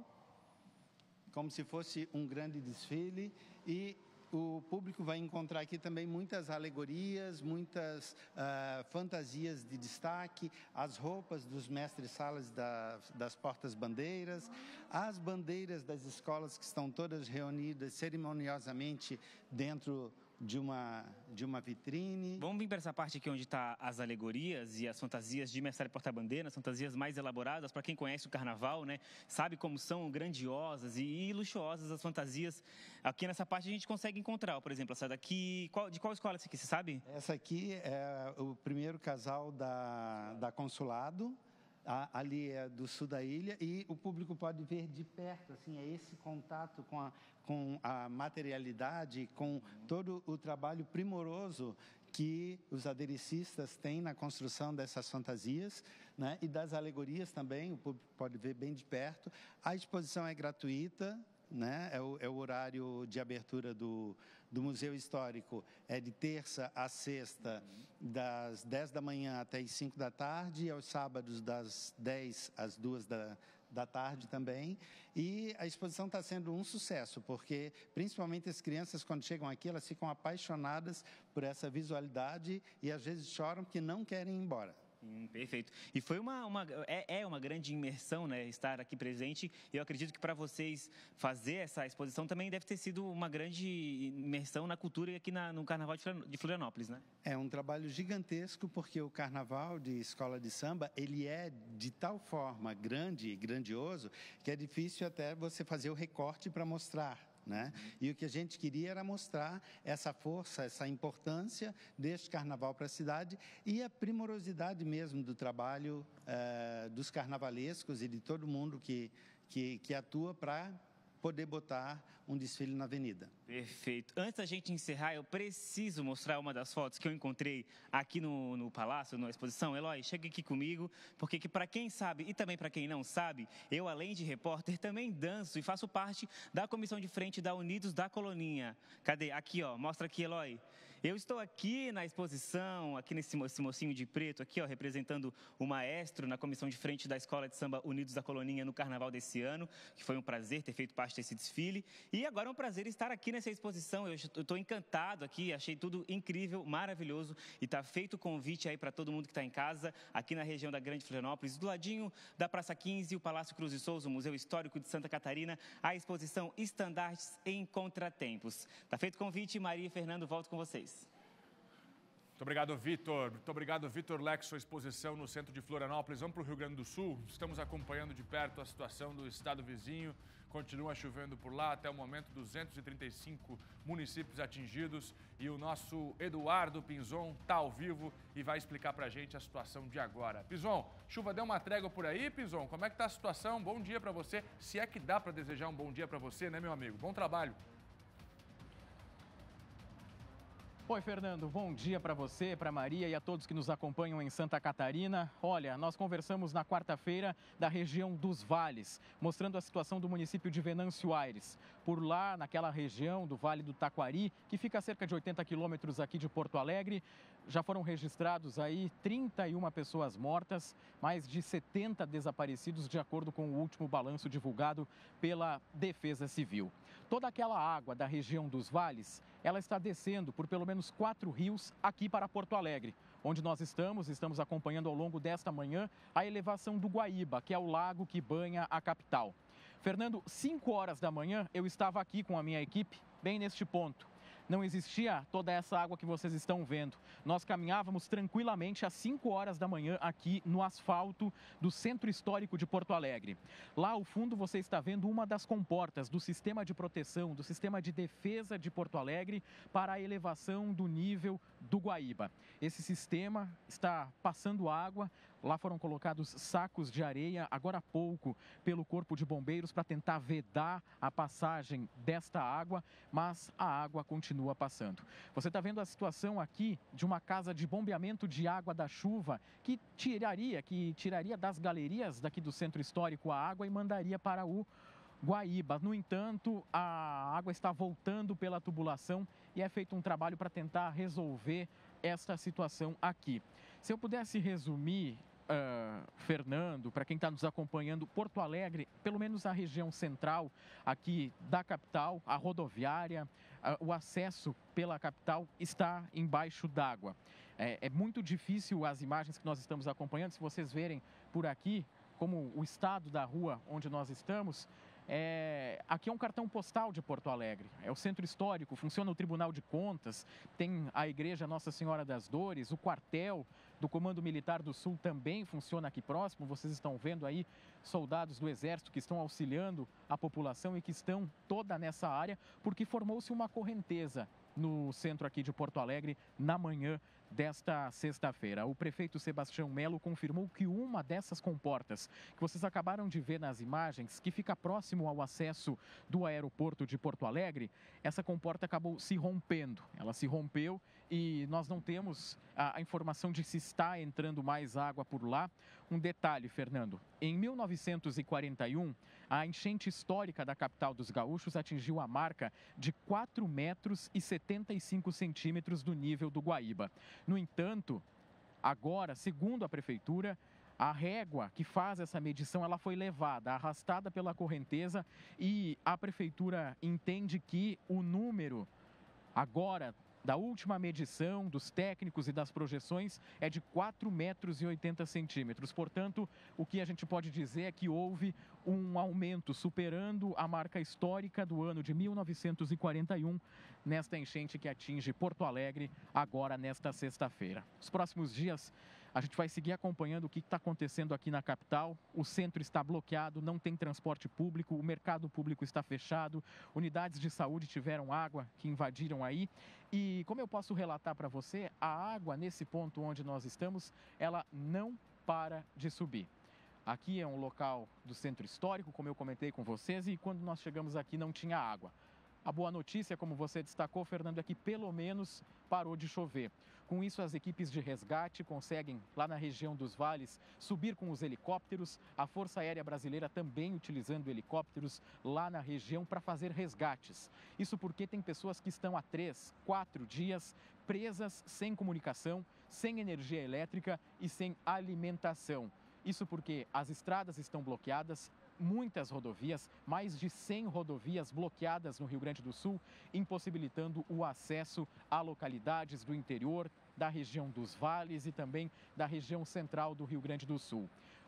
como se fosse um grande desfile, e o público vai encontrar aqui também muitas alegorias, muitas uh, fantasias de destaque, as roupas dos mestres-salas da, das portas-bandeiras, as bandeiras das escolas que estão todas reunidas cerimoniosamente dentro de uma, de uma vitrine. Vamos vir para essa parte aqui onde está as alegorias e as fantasias de mestre porta-bandeira, as fantasias mais elaboradas. Para quem conhece o Carnaval, né, sabe como são grandiosas e, e luxuosas as fantasias. Aqui nessa parte a gente consegue encontrar, por exemplo, essa daqui. Qual, de qual escola essa aqui, você sabe? Essa aqui é o primeiro casal da, da Consulado. A, ali é do sul da ilha, e o público pode ver de perto, assim, é esse contato com a, com a materialidade, com todo o trabalho primoroso que os aderecistas têm na construção dessas fantasias, né? E das alegorias também, o público pode ver bem de perto. A exposição é gratuita, né? É o, é o horário de abertura do, do Museu Histórico, é de terça a sexta, das dez da manhã até as cinco da tarde, e aos sábados das dez às duas da, da tarde também. E a exposição está sendo um sucesso, porque principalmente as crianças, quando chegam aqui, elas ficam apaixonadas por essa visualidade e às vezes choram porque não querem ir embora. Hum, perfeito. E foi uma, uma é, é uma grande imersão, né, estar aqui presente. Eu acredito que para vocês fazer essa exposição também deve ter sido uma grande imersão na cultura e aqui na, no Carnaval de Florianópolis, né? É um trabalho gigantesco, porque o Carnaval de Escola de Samba, ele é de tal forma grande e grandioso que é difícil até você fazer o recorte para mostrar. Né? E o que a gente queria era mostrar essa força, essa importância deste carnaval para a cidade e a primorosidade mesmo do trabalho eh, dos carnavalescos e de todo mundo que, que, que atua para poder botar um desfile na avenida. Perfeito. Antes da gente encerrar, eu preciso mostrar uma das fotos que eu encontrei aqui no, no Palácio, na exposição. Eloy, chega aqui comigo, porque que para quem sabe e também para quem não sabe, eu, além de repórter, também danço e faço parte da comissão de frente da Unidos da Coloninha. Cadê? Aqui, ó. Mostra aqui, Eloy. Eu estou aqui na exposição, aqui nesse mocinho de preto, aqui, ó, representando o maestro na comissão de frente da Escola de Samba Unidos da Coloninha no Carnaval desse ano, que foi um prazer ter feito parte desse desfile. E agora é um prazer estar aqui nessa exposição. Eu estou encantado aqui, achei tudo incrível, maravilhoso. E está feito o convite aí para todo mundo que está em casa, aqui na região da Grande Florianópolis, do ladinho da Praça quinze, o Palácio Cruz de Souza, o Museu Histórico de Santa Catarina, a exposição Estandartes em Contratempos. Está feito o convite, Maria e Fernando, volto com vocês. Muito obrigado, Vitor. Muito obrigado, Vitor Lex, sua exposição no centro de Florianópolis. Vamos para o Rio Grande do Sul. Estamos acompanhando de perto a situação do estado vizinho. Continua chovendo por lá, até o momento duzentos e trinta e cinco municípios atingidos. E o nosso Eduardo Pinzon está ao vivo e vai explicar para a gente a situação de agora. Pinzon, chuva deu uma trégua por aí, Pinzon? Como é que está a situação? Bom dia para você. Se é que dá para desejar um bom dia para você, né, meu amigo? Bom trabalho. Oi, Fernando. Bom dia para você, para Maria e a todos que nos acompanham em Santa Catarina. Olha, nós conversamos na quarta-feira da região dos Vales, mostrando a situação do município de Venâncio Aires. Por lá, naquela região do Vale do Taquari, que fica a cerca de oitenta quilômetros aqui de Porto Alegre, já foram registrados aí trinta e uma pessoas mortas, mais de setenta desaparecidos, de acordo com o último balanço divulgado pela Defesa Civil. Toda aquela água da região dos Vales, ela está descendo por pelo menos quatro rios aqui para Porto Alegre, onde nós estamos, estamos acompanhando ao longo desta manhã a elevação do Guaíba, que é o lago que banha a capital. Fernando, cinco horas da manhã eu estava aqui com a minha equipe, bem neste ponto. não existia toda essa água que vocês estão vendo. Nós caminhávamos tranquilamente às cinco horas da manhã aqui no asfalto do Centro Histórico de Porto Alegre. Lá ao fundo você está vendo uma das comportas do sistema de proteção, do sistema de defesa de Porto Alegre para a elevação do nível do Guaíba. Esse sistema está passando água. Lá foram colocados sacos de areia, agora há pouco, pelo Corpo de Bombeiros para tentar vedar a passagem desta água, mas a água continua passando. Você está vendo a situação aqui de uma casa de bombeamento de água da chuva que tiraria, que tiraria das galerias daqui do Centro Histórico a água e mandaria para o Guaíba. No entanto, a água está voltando pela tubulação e é feito um trabalho para tentar resolver esta situação aqui. Se eu pudesse resumir, Uh, Fernando, para quem está nos acompanhando, Porto Alegre, pelo menos a região central aqui da capital, a rodoviária, uh, o acesso pela capital está embaixo d'água. É, é muito difícil as imagens que nós estamos acompanhando, se vocês verem por aqui, como o estado da rua onde nós estamos. É, aqui é um cartão postal de Porto Alegre, é o Centro Histórico, funciona o Tribunal de Contas, tem a Igreja Nossa Senhora das Dores, o quartel do Comando Militar do Sul também funciona aqui próximo. Vocês estão vendo aí soldados do Exército que estão auxiliando a população e que estão toda nessa área, porque formou-se uma correnteza no centro aqui de Porto Alegre na manhã desta sexta-feira. O prefeito Sebastião Melo confirmou que uma dessas comportas que vocês acabaram de ver nas imagens, que fica próximo ao acesso do aeroporto de Porto Alegre, essa comporta acabou se rompendo. Ela se rompeu e nós não temos a, a informação de se está entrando mais água por lá. Um detalhe, Fernando, em mil novecentos e quarenta e um, a enchente histórica da capital dos gaúchos atingiu a marca de quatro metros e setenta e cinco centímetros do nível do Guaíba. No entanto, agora, segundo a prefeitura, a régua que faz essa medição, ela foi levada, arrastada pela correnteza, e a prefeitura entende que o número agora da última medição dos técnicos e das projeções é de quatro metros e oitenta centímetros. Portanto, o que a gente pode dizer é que houve um aumento superando a marca histórica do ano de mil novecentos e quarenta e um nesta enchente que atinge Porto Alegre agora nesta sexta-feira. Os próximos dias a gente vai seguir acompanhando o que está acontecendo aqui na capital. O centro está bloqueado, não tem transporte público, o mercado público está fechado, unidades de saúde tiveram água que invadiram aí. E como eu posso relatar para você, a água nesse ponto onde nós estamos, ela não para de subir. Aqui é um local do centro histórico, como eu comentei com vocês, e quando nós chegamos aqui não tinha água. A boa notícia, como você destacou, Fernando, é que pelo menos parou de chover. Com isso, as equipes de resgate conseguem, lá na região dos vales, subir com os helicópteros. A Força Aérea Brasileira também utilizando helicópteros lá na região para fazer resgates. Isso porque tem pessoas que estão há três, quatro dias presas, sem comunicação, sem energia elétrica e sem alimentação. Isso porque as estradas estão bloqueadas, muitas rodovias, mais de cem rodovias bloqueadas no Rio Grande do Sul, impossibilitando o acesso a localidades do interior, da região dos vales e também da região central do Rio Grande do Sul.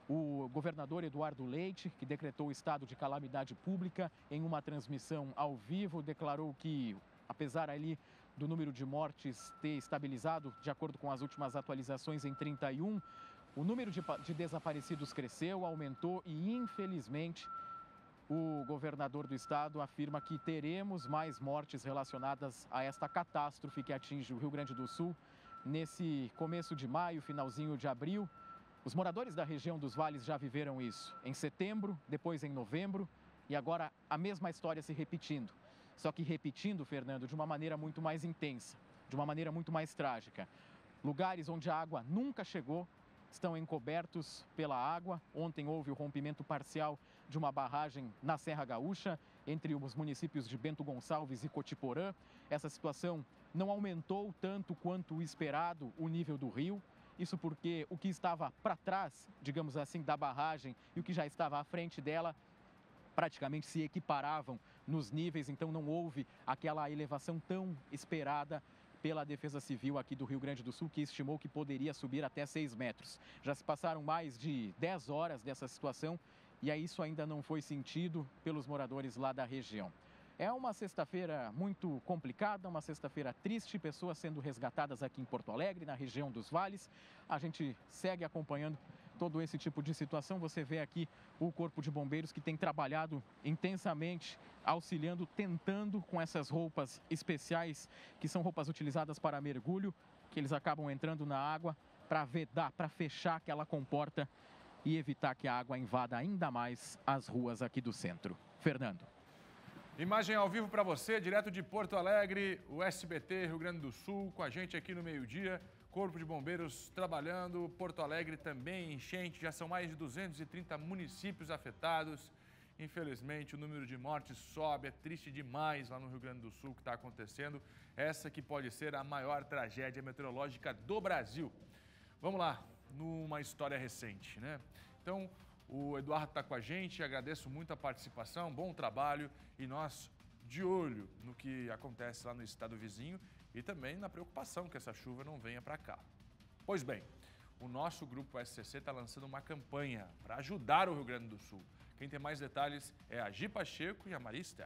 O governador Eduardo Leite, que decretou o estado de calamidade pública, em uma transmissão ao vivo, declarou que, apesar ali do número de mortes ter estabilizado, de acordo com as últimas atualizações, em trinta e um, o número de, de desaparecidos cresceu, aumentou e, infelizmente, o governador do estado afirma que teremos mais mortes relacionadas a esta catástrofe que atinge o Rio Grande do Sul nesse começo de maio, finalzinho de abril. Os moradores da região dos vales já viveram isso em setembro, depois em novembro e agora a mesma história se repetindo. Só que repetindo, Fernando, de uma maneira muito mais intensa, de uma maneira muito mais trágica. Lugares onde a água nunca chegou estão encobertos pela água. Ontem houve o rompimento parcial de uma barragem na Serra Gaúcha, entre os municípios de Bento Gonçalves e Cotiporã. Essa situação não aumentou tanto quanto o esperado o nível do rio. Isso porque o que estava para trás, digamos assim, da barragem e o que já estava à frente dela praticamente se equiparavam nos níveis, então não houve aquela elevação tão esperada pela Defesa Civil aqui do Rio Grande do Sul, que estimou que poderia subir até seis metros. Já se passaram mais de dez horas dessa situação e aí isso ainda não foi sentido pelos moradores lá da região. É uma sexta-feira muito complicada, uma sexta-feira triste, pessoas sendo resgatadas aqui em Porto Alegre, na região dos Vales. A gente segue acompanhando todo esse tipo de situação. Você vê aqui o Corpo de Bombeiros que tem trabalhado intensamente, auxiliando, tentando com essas roupas especiais, que são roupas utilizadas para mergulho, que eles acabam entrando na água para vedar, para fechar aquela comporta e evitar que a água invada ainda mais as ruas aqui do centro. Fernando. Imagem ao vivo para você, direto de Porto Alegre, o S B T Rio Grande do Sul, com a gente aqui no meio-dia. Corpo de Bombeiros trabalhando, Porto Alegre também enchente, já são mais de duzentos e trinta municípios afetados. Infelizmente, o número de mortes sobe, é triste demais lá no Rio Grande do Sul o que está acontecendo. Essa que pode ser a maior tragédia meteorológica do Brasil. Vamos lá, numa história recente, né? Então, o Eduardo está com a gente, agradeço muito a participação, bom trabalho e nós de olho no que acontece lá no estado vizinho e também na preocupação que essa chuva não venha para cá. Pois bem, o nosso grupo S C C está lançando uma campanha para ajudar o Rio Grande do Sul. Quem tem mais detalhes é a Gi Pacheco e a Maria Esther.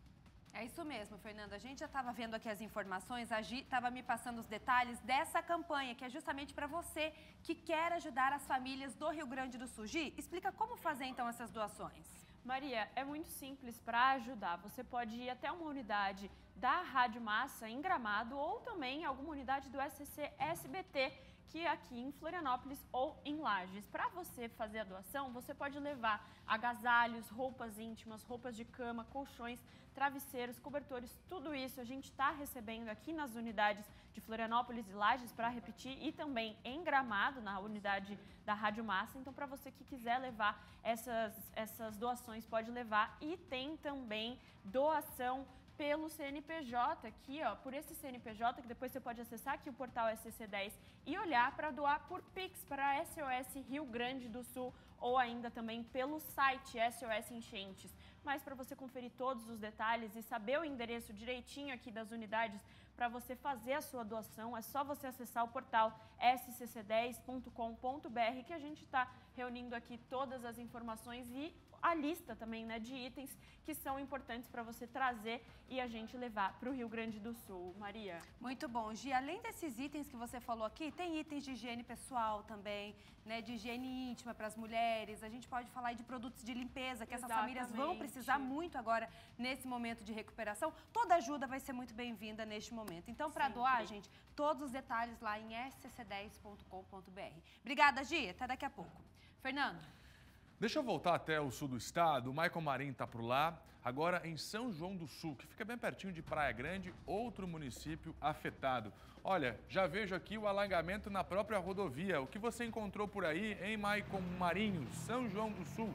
É isso mesmo, Fernanda. A gente já estava vendo aqui as informações, a Gi estava me passando os detalhes dessa campanha, que é justamente para você que quer ajudar as famílias do Rio Grande do Sul. Gi, explica como fazer então essas doações. Maria, é muito simples para ajudar. Você pode ir até uma unidade da Rádio Massa em Gramado ou também alguma unidade do S C C S B T, que é aqui em Florianópolis ou em Lages. Para você fazer a doação, você pode levar agasalhos, roupas íntimas, roupas de cama, colchões, travesseiros, cobertores, tudo isso a gente está recebendo aqui nas unidades de Florianópolis e Lages, para repetir, e também em Gramado, na unidade da Rádio Massa. Então, para você que quiser levar essas, essas doações, pode levar. E tem também doação pelo C N P J, aqui, ó, por esse C N P J, que depois você pode acessar aqui o portal S C C dez e olhar para doar por Pix para a S O S Rio Grande do Sul ou ainda também pelo site S O S Enchentes. Mas para você conferir todos os detalhes e saber o endereço direitinho aqui das unidades para você fazer a sua doação, é só você acessar o portal S C C dez ponto com ponto B R, que a gente está reunindo aqui todas as informações e a lista também, né, de itens que são importantes para você trazer e a gente levar para o Rio Grande do Sul. Maria. Muito bom, Gi. Além desses itens que você falou aqui, tem itens de higiene pessoal também, né, de higiene íntima para as mulheres. A gente pode falar aí de produtos de limpeza, que essas Exatamente. famílias vão precisar muito agora nesse momento de recuperação. Toda ajuda vai ser muito bem-vinda neste momento. Então, para doar, gente, todos os detalhes lá em S C C dez ponto com ponto B R. Obrigada, Gi. Até daqui a pouco. Fernando. Deixa eu voltar até o sul do estado. O Maicon Marim está por lá, agora em São João do Sul, que fica bem pertinho de Praia Grande, outro município afetado. Olha, já vejo aqui o alagamento na própria rodovia. O que você encontrou por aí, hein, Maicon Marinho, São João do Sul?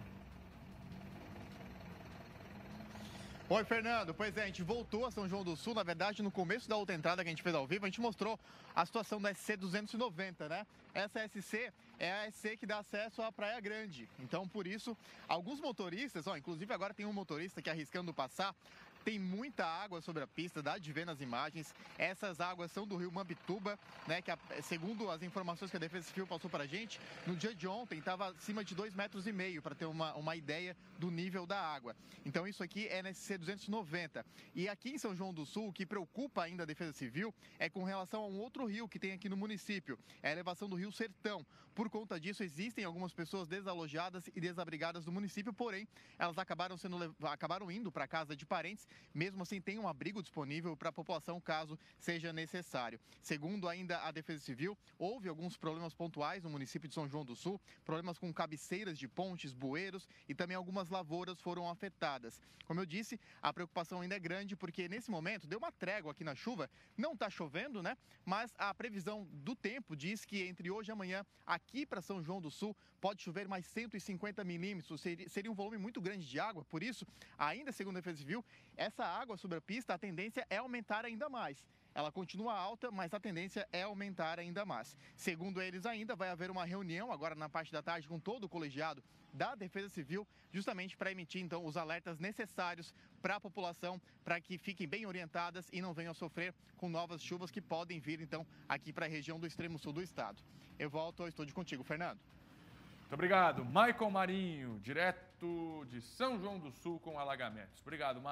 Oi, Fernando. Pois é, a gente voltou a São João do Sul. Na verdade, no começo da outra entrada que a gente fez ao vivo, a gente mostrou a situação da S C duzentos e noventa, né? Essa S C é a S C que dá acesso à Praia Grande. Então, por isso, alguns motoristas, ó, inclusive agora tem um motorista que arriscando passar, tem muita água sobre a pista, dá de ver nas imagens. Essas águas são do rio Mampituba, né? Que a, segundo as informações que a Defesa Civil passou pra gente, no dia de ontem estava acima de dois metros e meio, para ter uma, uma ideia do nível da água. Então isso aqui é na S C duzentos e noventa. E aqui em São João do Sul, o que preocupa ainda a Defesa Civil é com relação a um outro rio que tem aqui no município, é a elevação do rio Sertão. Por conta disso, existem algumas pessoas desalojadas e desabrigadas do município, porém, elas acabaram, sendo, acabaram indo para casa de parentes. Mesmo assim, tem um abrigo disponível para a população caso seja necessário. Segundo ainda a Defesa Civil, houve alguns problemas pontuais no município de São João do Sul, problemas com cabeceiras de pontes, bueiros e também algumas lavouras foram afetadas. Como eu disse, a preocupação ainda é grande porque nesse momento deu uma trégua aqui na chuva, não está chovendo, né? Mas a previsão do tempo diz que entre hoje e amanhã, aqui para São João do Sul, pode chover mais cento e cinquenta milímetros, seria, seria um volume muito grande de água, por isso, ainda segundo a Defesa Civil, essa água sobre a pista, a tendência é aumentar ainda mais. Ela continua alta, mas a tendência é aumentar ainda mais. Segundo eles ainda, vai haver uma reunião agora na parte da tarde com todo o colegiado da Defesa Civil, justamente para emitir então os alertas necessários para a população, para que fiquem bem orientadas e não venham a sofrer com novas chuvas que podem vir então aqui para a região do extremo sul do estado. Eu volto ao estúdio contigo, Fernando. Muito obrigado. Maicon Marinho, direto de São João do Sul com alagamentos. Obrigado, Maicon.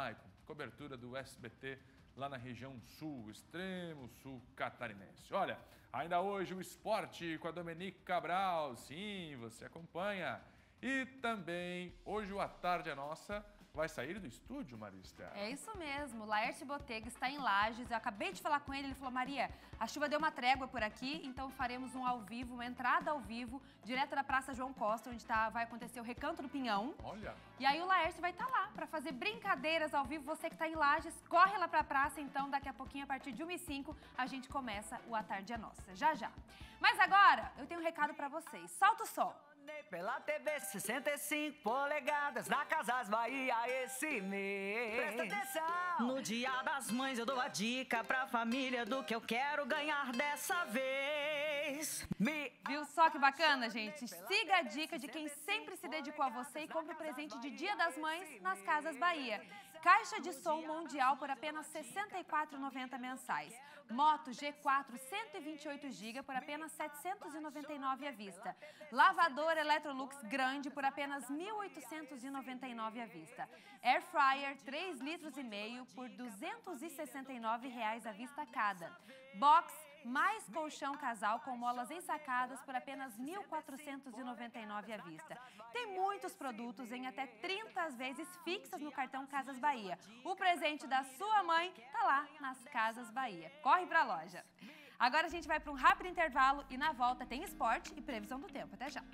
cobertura do S B T lá na região sul, extremo sul catarinense. Olha, ainda hoje o esporte com a Dominique Cabral, sim, você acompanha. E também, hoje o A Tarde é Nossa vai sair do estúdio, Marista. É isso mesmo, Laércio Botega está em Lages, eu acabei de falar com ele, ele falou, Maria, a chuva deu uma trégua por aqui, então faremos um ao vivo, uma entrada ao vivo, direto da Praça João Costa, onde tá, vai acontecer o Recanto do Pinhão. Olha! E aí o Laércio vai estar tá lá para fazer brincadeiras ao vivo, você que está em Lages, corre lá para a praça, então daqui a pouquinho, a partir de uma e cinco, a gente começa o A Tarde é Nossa, já já. Mas agora, eu tenho um recado para vocês, solta o som. Pela T V sessenta e cinco polegadas na Casas Bahia esse mês. Presta atenção! No Dia das Mães eu dou a dica pra família do que eu quero ganhar dessa vez. Me... Viu só que bacana, gente? Siga a dica de quem sempre se dedicou a você e compre o presente de Dia das Mães nas Casas Bahia. Caixa de som mundial por apenas sessenta e quatro reais e noventa centavos mensais. Moto G quatro cento e vinte e oito gigas por apenas setecentos e noventa e nove reais à vista. Lavador Electrolux grande por apenas mil oitocentos e noventa e nove reais à vista. Air Fryer três litros e meio por duzentos e sessenta e nove reais à vista cada. Box mais colchão casal com molas ensacadas por apenas mil quatrocentos e noventa e nove reais à vista. Tem muitos produtos em até trinta vezes fixas no cartão Casas Bahia. O presente da sua mãe tá lá nas Casas Bahia. Corre pra loja. Agora a gente vai para um rápido intervalo e na volta tem esporte e previsão do tempo. Até já.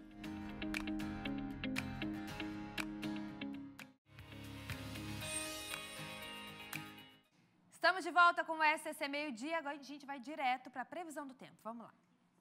Estamos de volta com o S C C Meio Dia, agora a gente vai direto para a previsão do tempo. Vamos lá.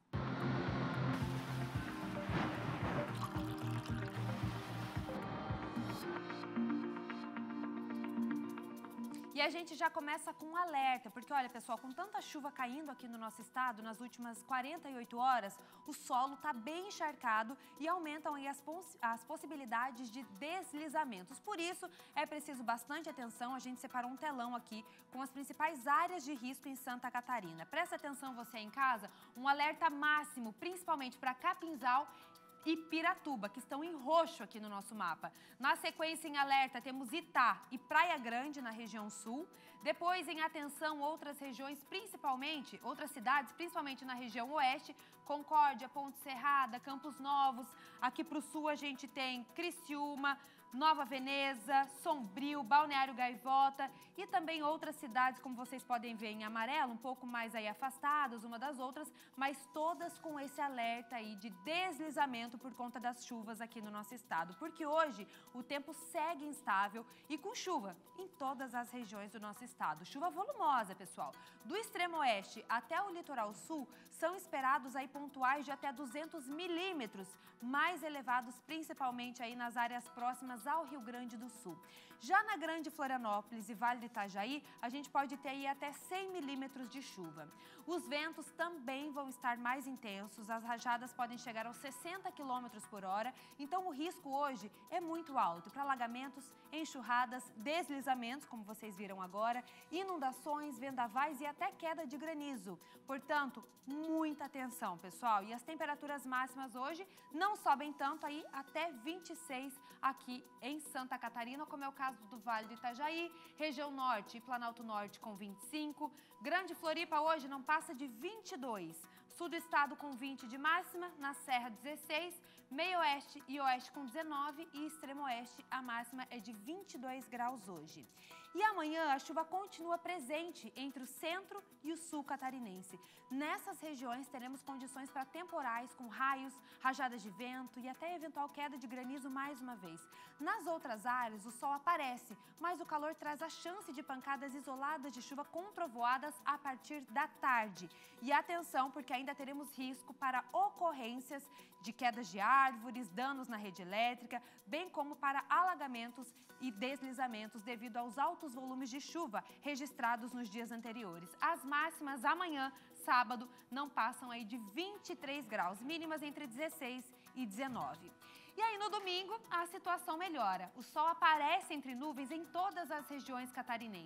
E a gente já começa com um alerta, porque olha pessoal, com tanta chuva caindo aqui no nosso estado nas últimas quarenta e oito horas, o solo está bem encharcado e aumentam aí as, poss as possibilidades de deslizamentos. Por isso, é preciso bastante atenção, a gente separou um telão aqui com as principais áreas de risco em Santa Catarina. Presta atenção você em casa, um alerta máximo, principalmente para Capinzal e Piratuba, que estão em roxo aqui no nosso mapa. Na sequência, em alerta, temos Itá e Praia Grande, na região sul. Depois, em atenção, outras regiões, principalmente, outras cidades, principalmente na região oeste, Concórdia, Ponte Serrada, Campos Novos. Aqui para o sul, a gente tem Criciúma, Nova Veneza, Sombrio, Balneário Gaivota e também outras cidades, como vocês podem ver em amarelo, um pouco mais aí afastadas uma das outras, mas todas com esse alerta aí de deslizamento por conta das chuvas aqui no nosso estado. Porque hoje o tempo segue instável e com chuva em todas as regiões do nosso estado. Chuva volumosa, pessoal. Do extremo oeste até o litoral sul, são esperados aí pontuais de até duzentos milímetros, mais elevados principalmente aí nas áreas próximas ao Rio Grande do Sul. Já na Grande Florianópolis e Vale do Itajaí, a gente pode ter aí até cem milímetros de chuva. Os ventos também vão estar mais intensos, as rajadas podem chegar aos sessenta quilômetros por hora, então o risco hoje é muito alto para alagamentos, enxurradas, deslizamentos, como vocês viram agora, inundações, vendavais e até queda de granizo. Portanto, muita atenção, pessoal. E as temperaturas máximas hoje não sobem tanto aí até vinte e seis aqui em Santa Catarina, como é o caso do Vale do Itajaí, região norte e Planalto Norte com vinte e cinco, Grande Floripa hoje não passa de vinte e dois, sul do estado com vinte de máxima, na Serra dezesseis, meio oeste e oeste com dezenove e extremo oeste a máxima é de vinte e dois graus hoje. E amanhã a chuva continua presente entre o centro e o sul catarinense. Nessas regiões teremos condições para temporais com raios, rajadas de vento e até eventual queda de granizo mais uma vez. Nas outras áreas o sol aparece, mas o calor traz a chance de pancadas isoladas de chuva com trovoadas a partir da tarde. E atenção, porque ainda teremos risco para ocorrências de quedas de árvores, danos na rede elétrica, bem como para alagamentos e deslizamentos devido aos altos volumes de chuva registrados nos dias anteriores. As máximas amanhã, sábado, não passam aí de vinte e três graus, mínimas entre dezesseis e dezenove. E aí no domingo a situação melhora. O sol aparece entre nuvens em todas as regiões catarinenses.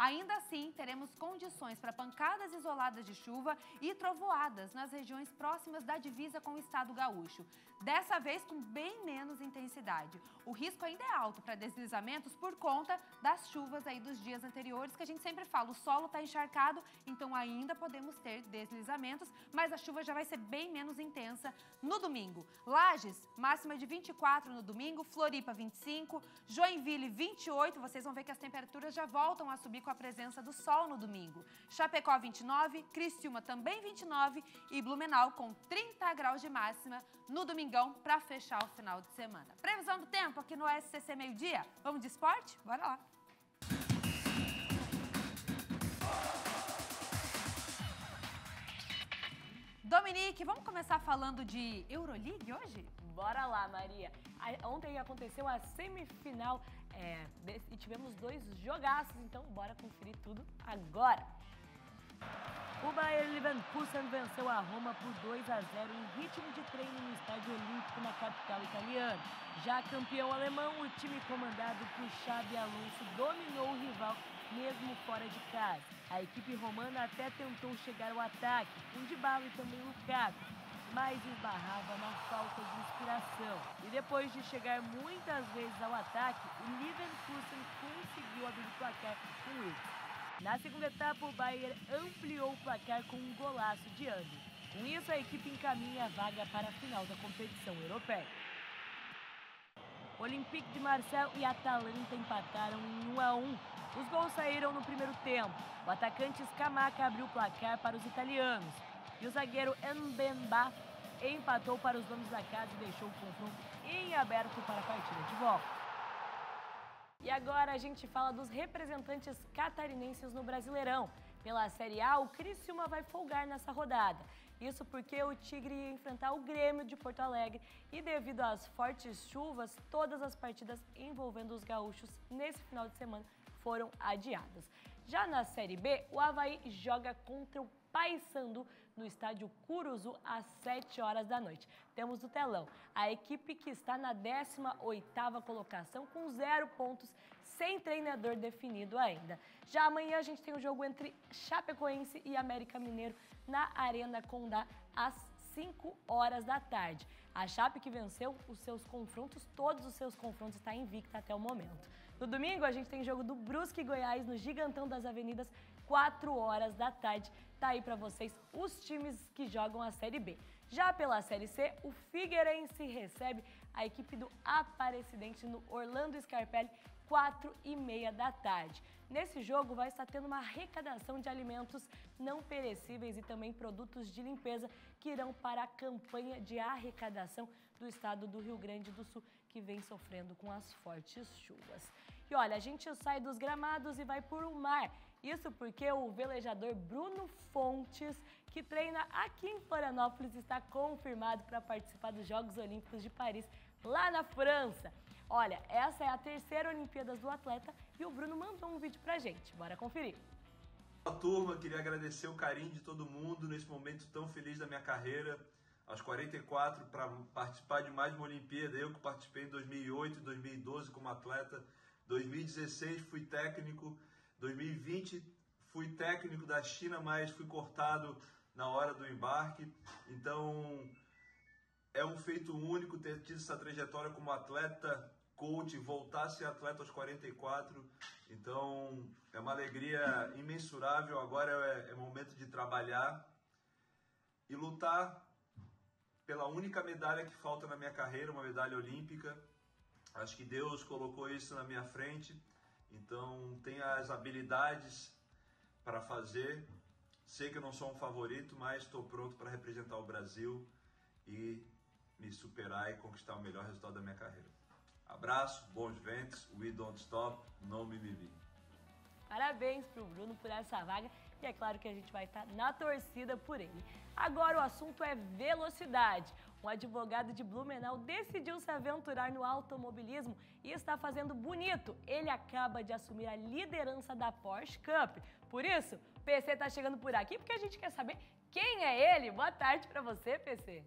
Ainda assim, teremos condições para pancadas isoladas de chuva e trovoadas nas regiões próximas da divisa com o estado gaúcho. Dessa vez com bem menos intensidade. O risco ainda é alto para deslizamentos por conta das chuvas aí dos dias anteriores, que a gente sempre fala, o solo está encharcado, então ainda podemos ter deslizamentos, mas a chuva já vai ser bem menos intensa no domingo. Lages, máxima de vinte e quatro no domingo, Floripa vinte e cinco, Joinville vinte e oito, vocês vão ver que as temperaturas já voltam a subir com a presença do sol no domingo. Chapecó vinte e nove, Criciúma também vinte e nove e Blumenau com trinta graus de máxima no domingão para fechar o final de semana. Previsão do tempo aqui no S C C Meio Dia. Vamos de esporte? Bora lá! Dominique, vamos começar falando de Euroleague hoje? Bora lá, Maria. Ontem aconteceu a semifinal é, e tivemos dois jogaços, então bora conferir tudo agora. O Bayer Leverkusen venceu a Roma por dois a zero em ritmo de treino no Estádio Olímpico na capital italiana. Já campeão alemão, o time comandado por Xabi Alonso dominou o rival mesmo fora de casa. A equipe romana até tentou chegar ao ataque, com Dybala e também Lukaku, mas esbarrava na falta de inspiração. E depois de chegar muitas vezes ao ataque, o Leverkusen conseguiu abrir o placar com o Wilks. Na segunda etapa, o Bayern ampliou o placar com um golaço de André. Com isso, a equipe encaminha a vaga para a final da competição europeia. Olympique de Marseille e Atalanta empataram em um a um. Os gols saíram no primeiro tempo. O atacante Scamacca abriu o placar para os italianos. E o zagueiro Mbemba empatou para os donos da casa e deixou o confronto em aberto para a partida de volta. E agora a gente fala dos representantes catarinenses no Brasileirão. Pela Série A, o Criciúma vai folgar nessa rodada. Isso porque o Tigre ia enfrentar o Grêmio de Porto Alegre e devido às fortes chuvas, todas as partidas envolvendo os gaúchos nesse final de semana foram adiadas. Já na Série B, o Avaí joga contra o Paysandu no estádio Curuzu às sete horas da noite. Temos o telão. A equipe que está na décima oitava colocação com zero pontos, sem treinador definido ainda. Já amanhã a gente tem o jogo entre Chapecoense e América Mineiro na Arena Condá às cinco horas da tarde. A Chape que venceu os seus confrontos, todos os seus confrontos, está invicta até o momento. No domingo a gente tem jogo do Brusque Goiás no Gigantão das Avenidas, quatro horas da tarde. Tá aí para vocês os times que jogam a Série B. Já pela Série C, o Figueirense recebe a equipe do Aparecidense no Orlando Scarpelli, quatro e meia da tarde. Nesse jogo vai estar tendo uma arrecadação de alimentos não perecíveis e também produtos de limpeza que irão para a campanha de arrecadação do estado do Rio Grande do Sul, que vem sofrendo com as fortes chuvas. E olha, a gente sai dos gramados e vai por o mar. Isso porque o velejador Bruno Fontes, que treina aqui em Florianópolis, está confirmado para participar dos Jogos Olímpicos de Paris, lá na França. Olha, essa é a terceira Olimpíadas do atleta e o Bruno mandou um vídeo pra gente. Bora conferir. Olá, turma. Queria agradecer o carinho de todo mundo nesse momento tão feliz da minha carreira. Aos quarenta e quatro, para participar de mais uma Olimpíada. Eu que participei em dois mil e oito e dois mil e doze como atleta. dois mil e dezesseis fui técnico. dois mil e vinte fui técnico da China, mas fui cortado na hora do embarque. Então, é um feito único ter tido essa trajetória como atleta, coach, voltar a ser atleta aos quarenta e quatro. Então, é uma alegria imensurável. Agora é, é momento de trabalhar e lutar pela única medalha que falta na minha carreira, uma medalha olímpica. Acho que Deus colocou isso na minha frente. Então, tenho as habilidades para fazer. Sei que eu não sou um favorito, mas estou pronto para representar o Brasil e me superar e conquistar o melhor resultado da minha carreira. Abraço, bons ventos, we don't stop, no mimimi. Parabéns para o Bruno por essa vaga e é claro que a gente vai estar na torcida por ele. Agora o assunto é velocidade. Um advogado de Blumenau decidiu se aventurar no automobilismo e está fazendo bonito. Ele acaba de assumir a liderança da Porsche Cup. Por isso, o P C está chegando por aqui porque a gente quer saber quem é ele. Boa tarde para você, P C.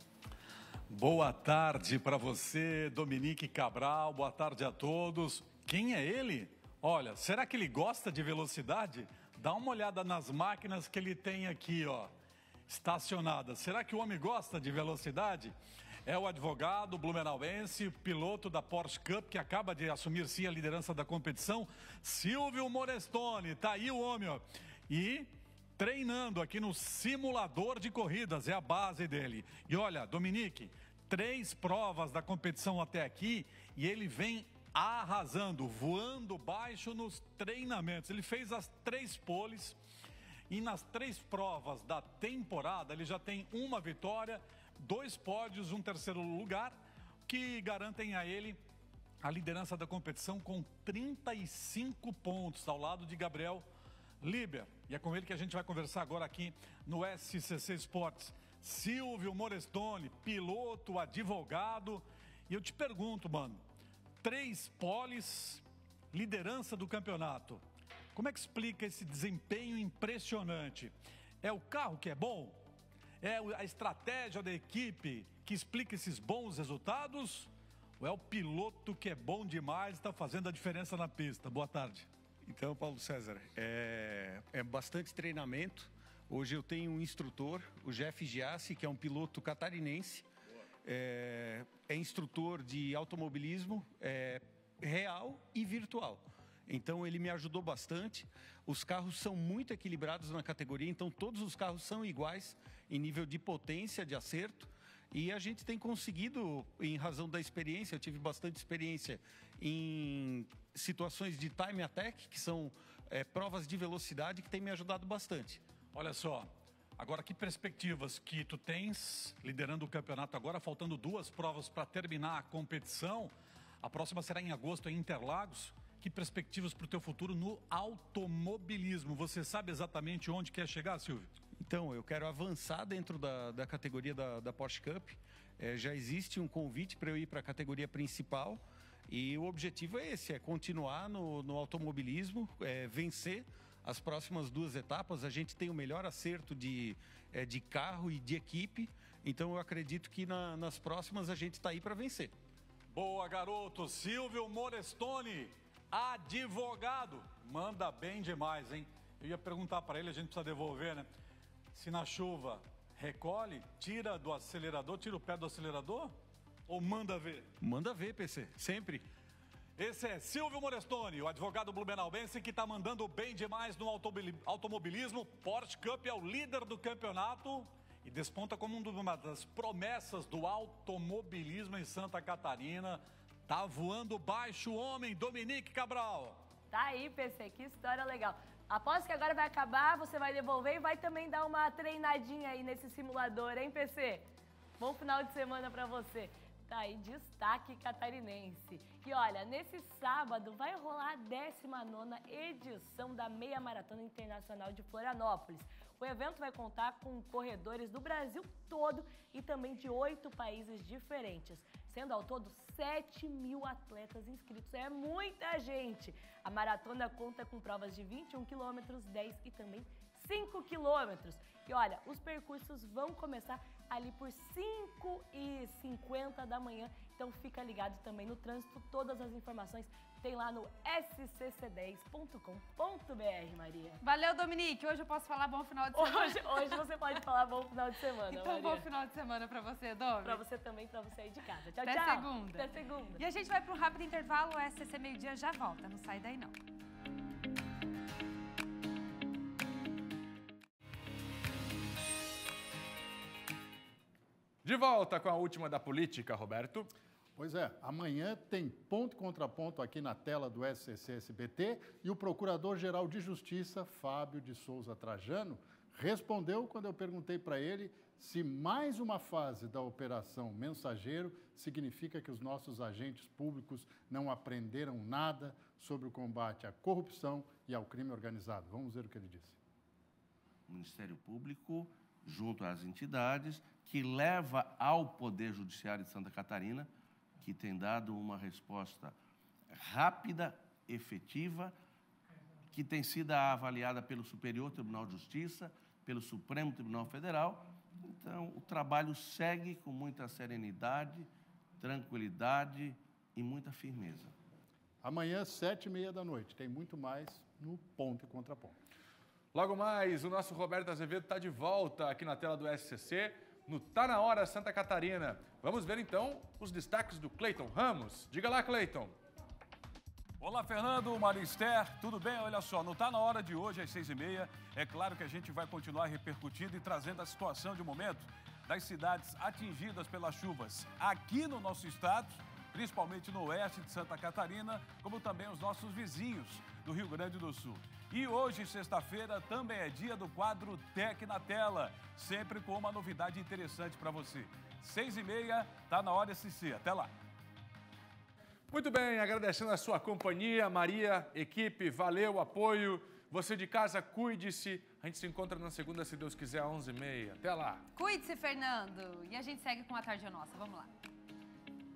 Boa tarde para você, Dominique Cabral. Boa tarde a todos. Quem é ele? Olha, será que ele gosta de velocidade? Dá uma olhada nas máquinas que ele tem aqui, ó, estacionadas. Será que o homem gosta de velocidade? É o advogado blumenauense, piloto da Porsche Cup, que acaba de assumir, sim, a liderança da competição, Silvio Morestoni. Tá aí o homem, ó. E treinando aqui no simulador de corridas, é a base dele. E olha, Dominique, três provas da competição até aqui e ele vem arrasando, voando baixo nos treinamentos. Ele fez as três poles e nas três provas da temporada ele já tem uma vitória, dois pódios, um terceiro lugar, que garantem a ele a liderança da competição com trinta e cinco pontos, ao lado de Gabriel Liber. E é com ele que a gente vai conversar agora aqui no S C C Sports. Silvio Morestoni, piloto, advogado. E eu te pergunto, mano, três poles, liderança do campeonato. Como é que explica esse desempenho impressionante? É o carro que é bom? É a estratégia da equipe que explica esses bons resultados? Ou é o piloto que é bom demais e está fazendo a diferença na pista? Boa tarde. Então, Paulo César, é, é bastante treinamento. Hoje eu tenho um instrutor, o Jeff Giassi, que é um piloto catarinense. É, é instrutor de automobilismo é, real e virtual. Então ele me ajudou bastante. Os carros são muito equilibrados na categoria, então todos os carros são iguais em nível de potência, de acerto. E a gente tem conseguido, em razão da experiência, eu tive bastante experiência em situações de time attack, que são é, provas de velocidade, que tem me ajudado bastante. Olha só, agora que perspectivas que tu tens liderando o campeonato agora, faltando duas provas para terminar a competição. A próxima será em agosto em Interlagos. Que perspectivas para o teu futuro no automobilismo? Você sabe exatamente onde quer chegar, Silvio? Então, eu quero avançar dentro da, da categoria da, da Porsche Cup. É, já existe um convite para eu ir para a categoria principal. E o objetivo é esse, é continuar no, no automobilismo, é, vencer as próximas duas etapas. A gente tem o melhor acerto de, é, de carro e de equipe. Então, eu acredito que na, nas próximas a gente está aí para vencer. Boa, garoto. Silvio Morestoni, advogado. Manda bem demais, hein? Eu ia perguntar para ele, a gente precisa devolver, né? Se na chuva recolhe, tira do acelerador, tira o pé do acelerador ou manda ver? Manda ver, P C, sempre. Esse é Silvio Morestoni, o advogado blumenauense que está mandando bem demais no automobilismo. Porsche Cup é o líder do campeonato e desponta como uma das promessas do automobilismo em Santa Catarina. Tá voando baixo o homem, Dominique Cabral. Tá aí, P C, que história legal. Aposto que agora vai acabar, você vai devolver e vai também dar uma treinadinha aí nesse simulador, hein, P C? Bom final de semana pra você. Tá aí, destaque catarinense. E olha, nesse sábado vai rolar a décima nona edição da Meia Maratona Internacional de Florianópolis. O evento vai contar com corredores do Brasil todo e também de oito países diferentes, sendo ao todo sete mil atletas inscritos. É muita gente! A maratona conta com provas de vinte e um quilômetros, dez e também cinco quilômetros. E olha, os percursos vão começar ali por cinco e cinquenta da manhã. Então fica ligado também no trânsito. Todas as informações tem lá no s c c dez ponto com ponto b r, Maria. Valeu, Dominique. Hoje eu posso falar bom final de semana. Hoje, hoje você pode falar bom final de semana, Então, Maria. bom final de semana pra você, Domi. Pra você também, pra você aí de casa. Tchau, Até tchau. segunda. Até segunda. E a gente vai para um rápido intervalo. O S C C Meio Dia já volta. Não sai daí, não. De volta com a última da política, Roberto. Pois é, amanhã tem ponto contra ponto aqui na tela do S C C S B T e o Procurador-Geral de Justiça, Fábio de Souza Trajano, respondeu quando eu perguntei para ele se mais uma fase da Operação Mensageiro significa que os nossos agentes públicos não aprenderam nada sobre o combate à corrupção e ao crime organizado. Vamos ver o que ele disse. O Ministério Público, junto às entidades, que leva ao Poder Judiciário de Santa Catarina, que tem dado uma resposta rápida, efetiva, que tem sido avaliada pelo Superior Tribunal de Justiça, pelo Supremo Tribunal Federal. Então, o trabalho segue com muita serenidade, tranquilidade e muita firmeza. Amanhã, sete e meia da noite. Tem muito mais no Ponto e Contraponto. Logo mais, o nosso Roberto Azevedo está de volta aqui na tela do S C C, no Tá Na Hora Santa Catarina. Vamos ver então os destaques do Cleiton Ramos. Diga lá, Cleiton. Olá, Fernando, Marister, tudo bem? Olha só, no Tá Na Hora de hoje, às seis e meia, é claro que a gente vai continuar repercutindo e trazendo a situação de momento das cidades atingidas pelas chuvas aqui no nosso estado, principalmente no oeste de Santa Catarina, como também os nossos vizinhos do Rio Grande do Sul. E hoje, sexta-feira, também é dia do quadro Tec na Tela, sempre com uma novidade interessante para você. Seis e meia, Tá Na Hora S C. Até lá. Muito bem, agradecendo a sua companhia, Maria, equipe, valeu, apoio. Você de casa, cuide-se. A gente se encontra na segunda, se Deus quiser, às onze e meia. Até lá. Cuide-se, Fernando. E a gente segue com a Tarde Nossa. Vamos lá.